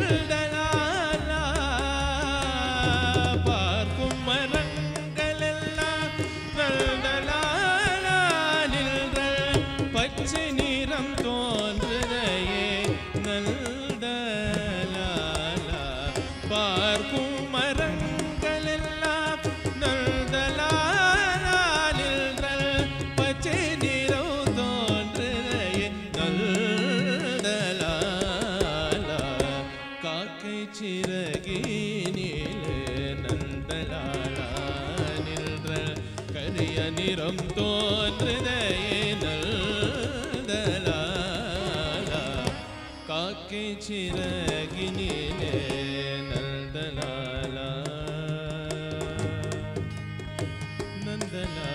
நல்தலாலா பார்க்கும் மரங்கள் எல்லாம் நல்தலாலா நின்றல் பச்சை நிறம் தோன்றுதையே நல்தலாலா பார்க்கும் மரங்கள் எல்லாம் நல்தலாலா நின்றல் பச்சை நிறம் தோன்றுதையே நல்தலாலா காக்கை சிறகினிலே நந்தலாலா நின்றல் கரிய நிறம் தோன்றுதையே நல்தலாலா காக்கை சிறகினிலே நல்தலாலா நந்தலாலா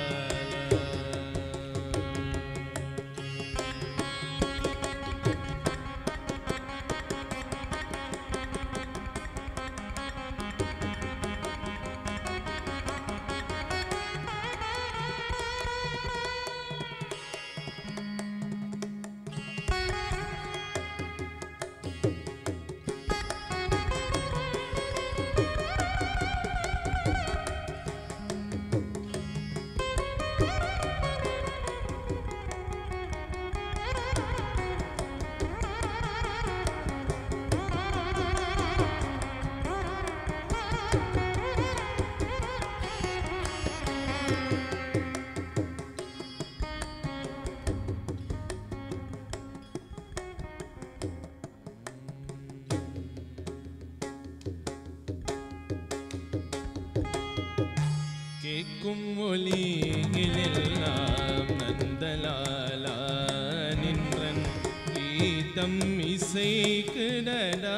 கேட்கும் ஒலிகளெல்லாம் நந்தலாலா நின்றன் கீதம் இசைக்குடடா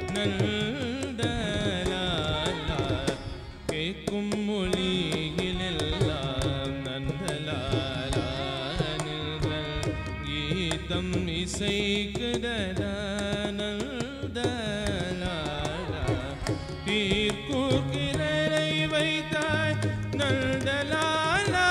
நந்தலாலா கேட்கும் ஒலிகளெல்லாம் நந்தலாலா நின்றன் கீதம் இசைக்குடடா நந்தலாலா தீர்க்கூர்கிரரை வைத்தாய் நல்தலாலா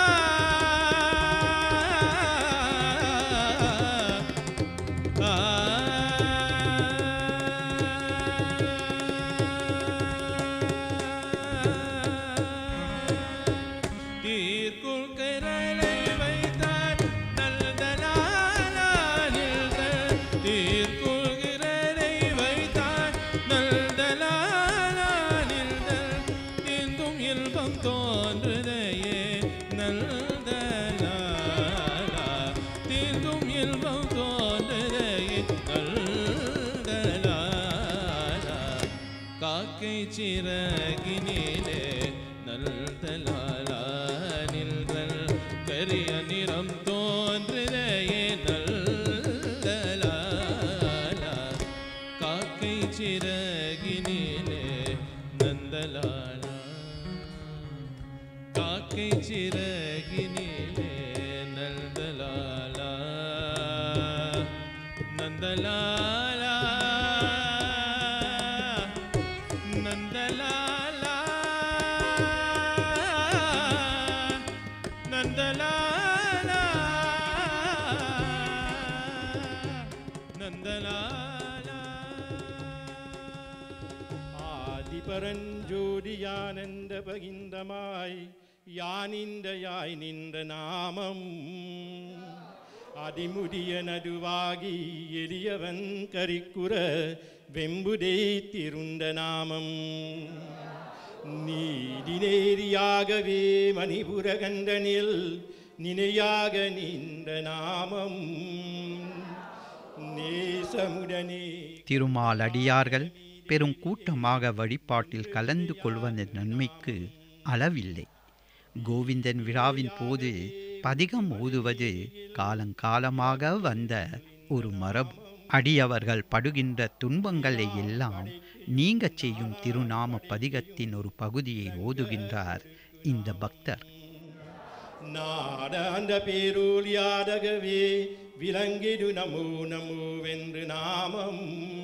தீர்க்கூர்கிரரை வைத்தாய் நல்தலாலா நின்றல் தீர்க்கூர்கிரரை வைத்தாய் நல்தலாலா நின்றல் தீர்ந்தும் இன்பம் தோன்றுதையே நல்தலாலா தீர்ந்தும் இன்பம் தோன்றுதையே நல்தலாலா காக்கை சிறகினிலே நல்தலாலா நின்றல் கரிய நிறம் தோன்றுதையே நல்தலாலா காக்கை சிறகினிலே நந்தலாலா காக்கை சிறகினிலே நந்தலாலா நந்தலாலா நந்தலாலா நந்தலாலா நந்தலாலா ஆதிபரஞ்சோதியானந்த பகிந்தமாய் யானிந்தயாய் நின்ற நாமம் அதிமுடிய நடுவாகி எளியவன் கரிக்குற வெம்புதே திருந்த நாமம் நீதி நேரியாகவே மணிபுர கண்டனில் நினையாக நின்ற நாமம் நேசமுடனே திருமால் அடியார்கள் பெரும் கூட்டமாக வழிபாட்டில் கலந்து கொள்வதன் நன்மைக்கு அளவில்லை. கோவிந்தன் விழாவின் போது பதிகம் ஓதுவது காலங்காலமாக வந்த ஒரு மரபு. அடியவர்கள் படுகின்ற துன்பங்களை எல்லாம் நீங்கச் செய்யும் திருநாம பதிகத்தின் ஒரு பகுதியை ஓதுகின்றார் இந்த பக்தர். நாடாந்த பேரூலியாதகவே விளங்கிடு நமோ நமோவென்று நாமம்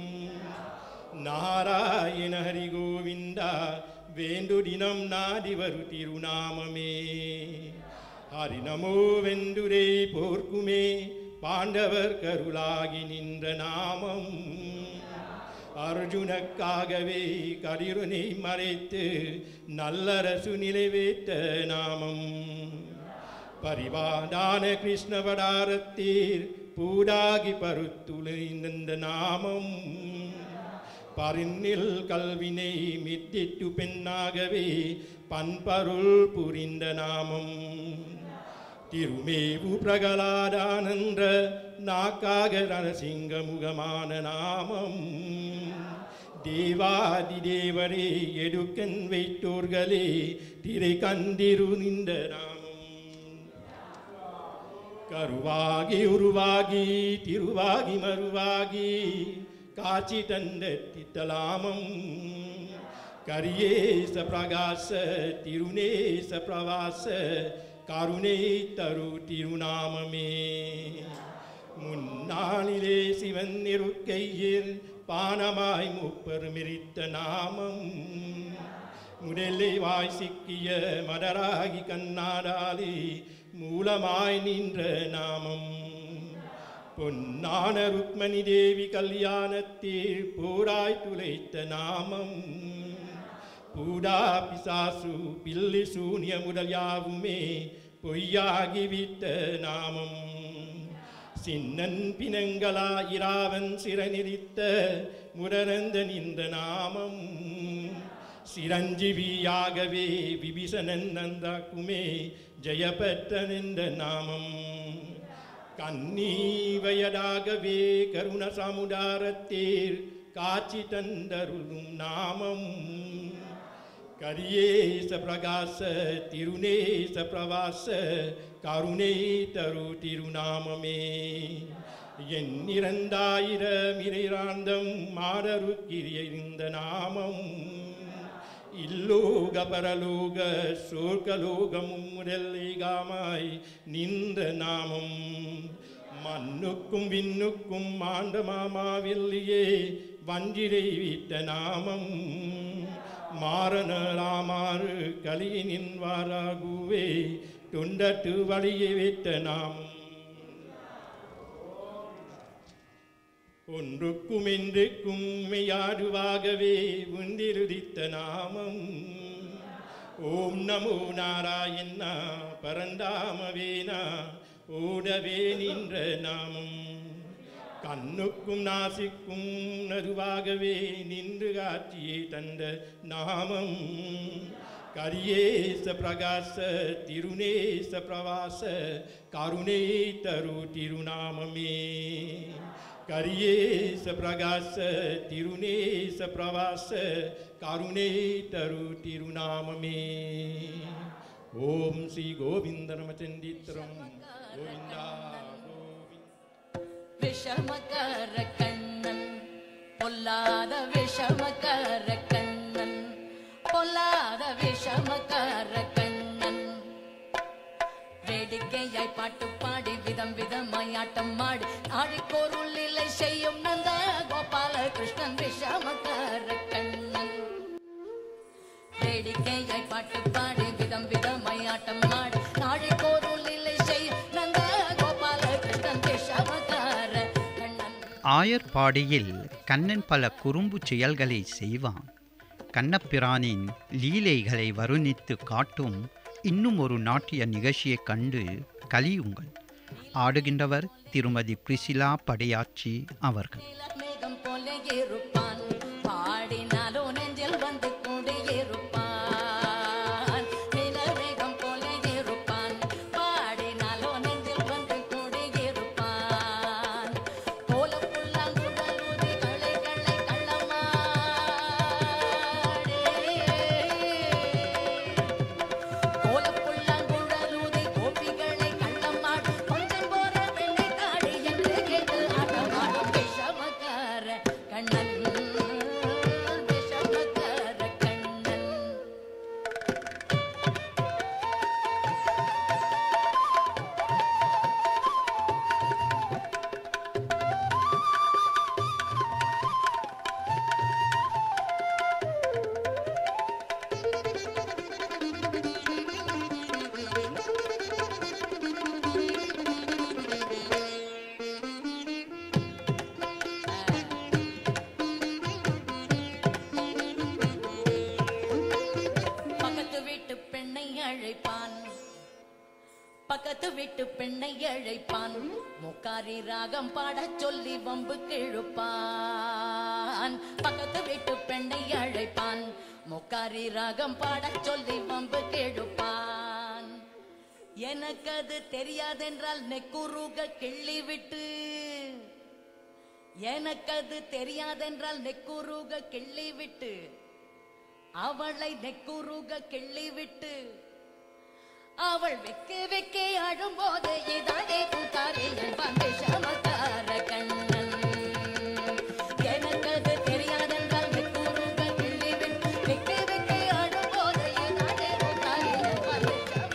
நாராயண ஹரி கோவிந்தா வேண்டு தினம் நாடிவரு திருநாமமே ஹரி நமோவென்றுரே போர்க்குமே பாண்டவர் கருளாகி நின்ற நாமம் அர்ஜுனக்காகவே கரிருனை மறைத்து நல்லரசு நிலைவேற்ற நாமம் பரிவாதான கிருஷ்ணவடாரத்தீர் பூடாகி பருத்துளிந்த நாமம் பரிநில் கல்வினை மித்திட்டு பெண்ணாகவே பண்பருள் புரிந்த நாமம் திருமேவு பிரகலாதானந்த நாக்காக நரசிங்க முகமான நாமம் தேவாதி தேவரே எடுக்கன் வைத்தோர்களே திரை கண்டிரு நின்ற நாமம் கருவாகி உருவாகி திருவாகி மறுவாகி காட்சி தந்த தித்தலாமம் கரியேச பிரகாச திருநேச பிரவாச கருணை தரு திருநாமமே முன்னாளிலே சிவன் இருக்கையில் பானமாய் முப்பெருமிரித்த நாமம் முதலை வாய் சிக்கிய மடராகி கண்ணாடாலி மூலமாய் நின்ற நாமம் பொன்னான ருக்மணி தேவி கல்யாணத்தில் போராய் துளைத்த நாமம் பூடா பிசாசு பில்லி சூனிய முதல் யாவுமே பொய்யாகிவிட்ட நாமம் சின்னன் பிணங்களா இராவன் சிறநிறித்த முரரந்த நின்ற நாமம் சிரஞ்சீவியாகவே விபீஷணன் நந்தாக்குமே ஜெயபெற்ற நின்ற நாமம் கன்னி வயதாகவே கருண சமுதாரத்தீர் காட்சி தந்தருளும் நாமம் கரியேச பிரகாச திருநேச பிரவாச கருணை தரு திருநாமமே எண்ணிரண்டாயிரம் இறைராந்தம் மாடருக்கிறிந்த நாமம் இல்லோக பரலோக சோர்கலோகமும் முதல்காமாய் நின்ற நாமம் மண்ணுக்கும் விண்ணுக்கும் மாண்ட மாமாவில்லையே வஞ்சிரை விட்ட நாமம் மாறன ராமாறு கலியினின் வாராகுவே தொண்டட்டு வழியை விட்ட நாமம் ஒன்றுக்கும் என்றுக்கும் மெய்யாடுவாகவே உந்திருதித்த நாமம் ஓம் நமோ நாராயணா பரந்தாமவேனா ஓடவே நின்ற நாமம் கண்ணுக்கும் நாசிக்கும் நதுவாகவே நின்று காட்சியை தந்த நாமம் கரியேச பிரகாச திருநேச பிரவாச கருணை தரு திருநாமமே கரியேச பிரகாச திருநேச பிரவாச கருணை தரு திருநாமமே ஓம் ஸ்ரீ கோவிந்த நமச்சந்தித்திரம் கோவிந்தா விஷமகர கண்ணன் பொல்லாத விஷமகர கண்ணன் பொல்லாத விஷமகர கண்ணன் வேடிக்கையாய் பாட்டு பாடி விதம் விதமாய் ஆட்டம் ஆடி ஆழிக்கோருள் இல்லை செய்யும் நந்த கோபால கிருஷ்ணன் விஷமகர கண்ணன் வேடிக்கையாய் பாட்டு பாடி விதம் விதமாய் ஆட்டம் ஆடி ஆழிக்கோருள் இல்லை செய்யும் நந்த கோபால கிருஷ்ணன் விஷமகர கண்ணன் ஆயர்பாடியில் கண்ணன் பல குறும்பு செயல்களை செய்வான். கண்ணபிரானின் லீலைகளை வருணித்து காட்டும் இன்னும் ஒரு நாட்டிய நிகழ்ச்சியைக் கண்டு கலியுங்கள். ஆடுகின்றவர் திருமதி பிரிசிலா படையாச்சி அவர்கள். மேகம் போல இருப்பான் பாடினாலோ நெஞ்சில் வந்து கூடியிருப்பான் நிலவேகம் போல இருப்பான் பாடினாலோ நெஞ்சில் வந்து கூடியிருப்பான் கோலப்புல்லாங்குழலூதி களை களை கள்ளமாடி கோலப்புல்லாங்குழலூதி கோபிகளை கள்ளமாடி கொஞ்சம் போற பெண்ணை தாடி என்று கேட்டு ஆட்டமாடும் விஷமக பக்கத்து வீட்டு பெண்ணை அழைப்பான் முக்காரி ராகம் பாடச் சொல்லி வம்பு கிழுப்பான் பக்கத்து வீட்டு பெண்ணை அழைப்பான் முக்காரி ராகம் பாடச் சொல்லி வம்பு கிழுப்பான் எனக்கு அது தெரியாதென்றால் நெக்குருக கிள்ளி விட்டு எனக்கு அது தெரியாதென்றால் நெக்குருக கிள்ளி விட்டு அவளை நெக்குருக கிள்ளி விட்டு அவள் வெக்கு வெக்கே அழும்போது இதானே பூத்தாரே என்பான் விஷமக்கார கண்ணன் எனக்கு அது தெரியாதென்றால் நெக்குருக கிள்ளி விட்டு வெக்கு வெக்கே அழும்போது இதானே பூத்தாரே என்பான்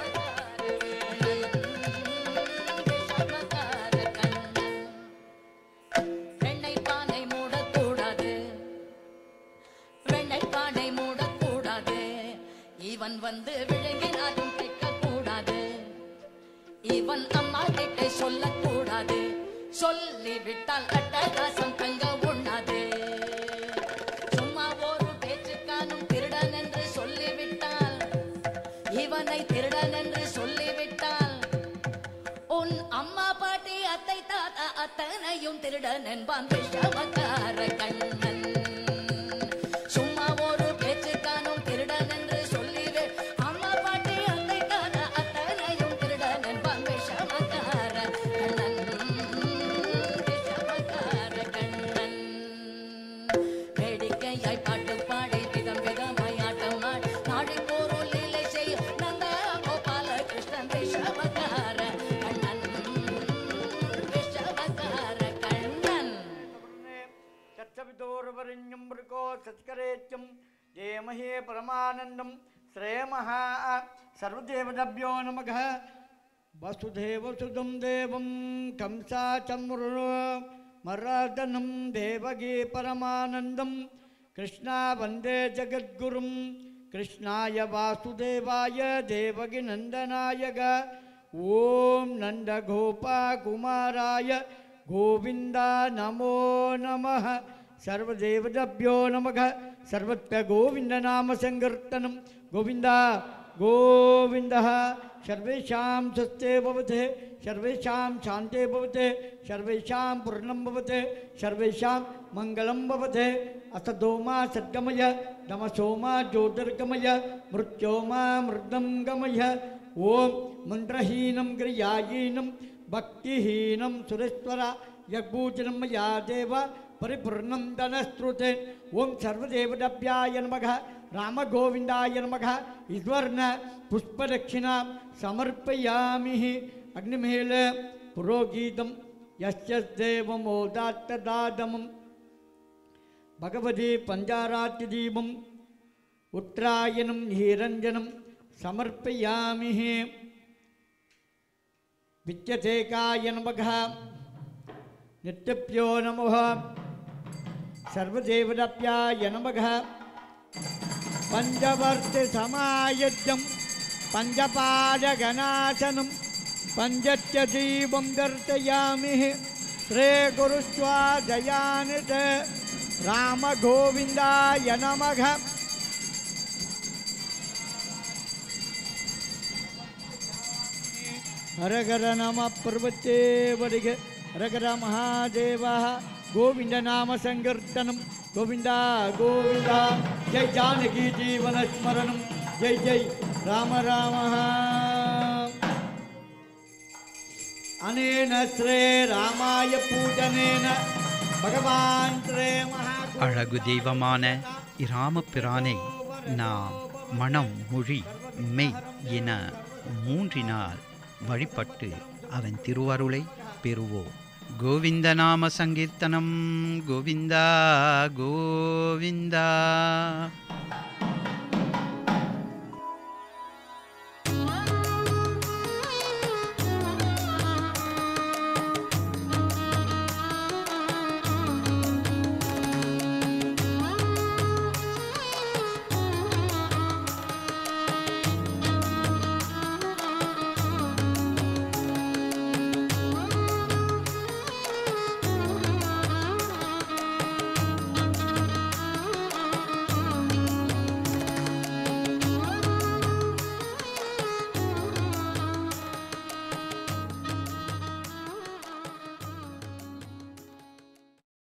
விஷமக்கார கண்ணன் வெண்ணெய் பானை மூடக்கூடாது வெண்ணெய் பானை மூடக்கூடாது இவன் வந்து விழுங்கினாலும் கேட்கக்கூடாது இவன் அம்மா கிட்ட சொல்லக்கூடாது சொல்லிவிட்டால் அட்டகாசம் தங்க உண்ணாது சும்மா ஒரு பேச்சுக்கானும் திருடன் என்று சொல்லிவிட்டால் இவனை திருடன் என்று சொல்லிவிட்டால் உன் அம்மா பாட்டி அத்தை தாத்தா அத்தனையும் திருடன் என்பான் விஷமக்கார கண்ணன் சும்மா ஒரு பேச்சுக்கானும் திருடன் என்று சொல்லிவே அம்மா பாட்டி அத்தை தாத்தா அத்தனையும் திருடன் என்பான் விஷமக்கார கண்ணன் விஷமக்கார கண்ணன் வேடிக்கையாய் பாட்டு பாடி விதம் விதமாய் ஆட்டம் ஆடி நாடி போருள் இல்லை செய்ய நந்த கோபால கிருஷ்ணன் விஷமக்கார கண்ணன் விஷமக்கார கண்ணன் तत्सवितोर्वरेण्यं भृगो सत्करेत्यं जयमहे परमानन्दं श्रेयमः सर्वदेवताभ्यो नमः वसुदेवसुतं देवं कंसाचमर्दनं देवगी परमानन्दं कृष्णा वन्दे जगद्गुरुं कृष्णाय वासुदेवाय देवगी नन्दनाय ॐ नन्दगोपाकुमाराय गोविंद नमो नमः सर्वदेवताभ्यो नमः सर्वत्र गोविंद नाम संकीर्तनं गोविंद गोविंद सर्वेषां स्वस्ते भवते सर्वेषां शान्ते भवते सर्वेषां पूर्णं भवते सर्वेषां मङ्गलं भवते असतोमा सद्गमय तमसोमा ज्योतिर्गमय मृत्योमा मृदं गमय ॐ मन्त्रहीनं क्रियाहीनं भक्तिहीनं सुरेश्वर यज्ञपूजनं मया देव परिपूर्णं धनश्रुते ओं सर्वदेवताभ्याय नमः रामगोविन्दाय नमः ईश्वरन पुष्पदक्षिणां समर्पयामि अग्निमेल पुरोगीतं यस्य देवमोदात्तदादमं भगवती पञ्चारात्यदीपम् उत्तरायणं हीरञ्जनं समर्पयामि विद्यतेकाय नमः नित्यभ्यो नमः सर्वदेवताभ्याय नमः पञ्चवर्षसमायुज्यं पञ्चपादगणासनं पञ्चदीपं दर्शयामि श्रीगुरुस्वादयानित रामगोविन्दाय नमः हर हर नम पर्वते वर्ग हर हर महादेव गोविंद नाम संकीर्तनम गोविंद गोविंद जय जानकी जीवन स्मरणम जय जय राम राम अनेन श्री रामाय पूजनेन भगवान श्री அழகு தெய்வமான இராமபிரானை நாம் மனம் மொழி மெய் என மூன்றினால் வழிபட்டு அவன் திருவருளை பெறுவோம். கோவிந்த நாம சங்கீர்த்தனம் கோவிந்தா கோவிந்தா.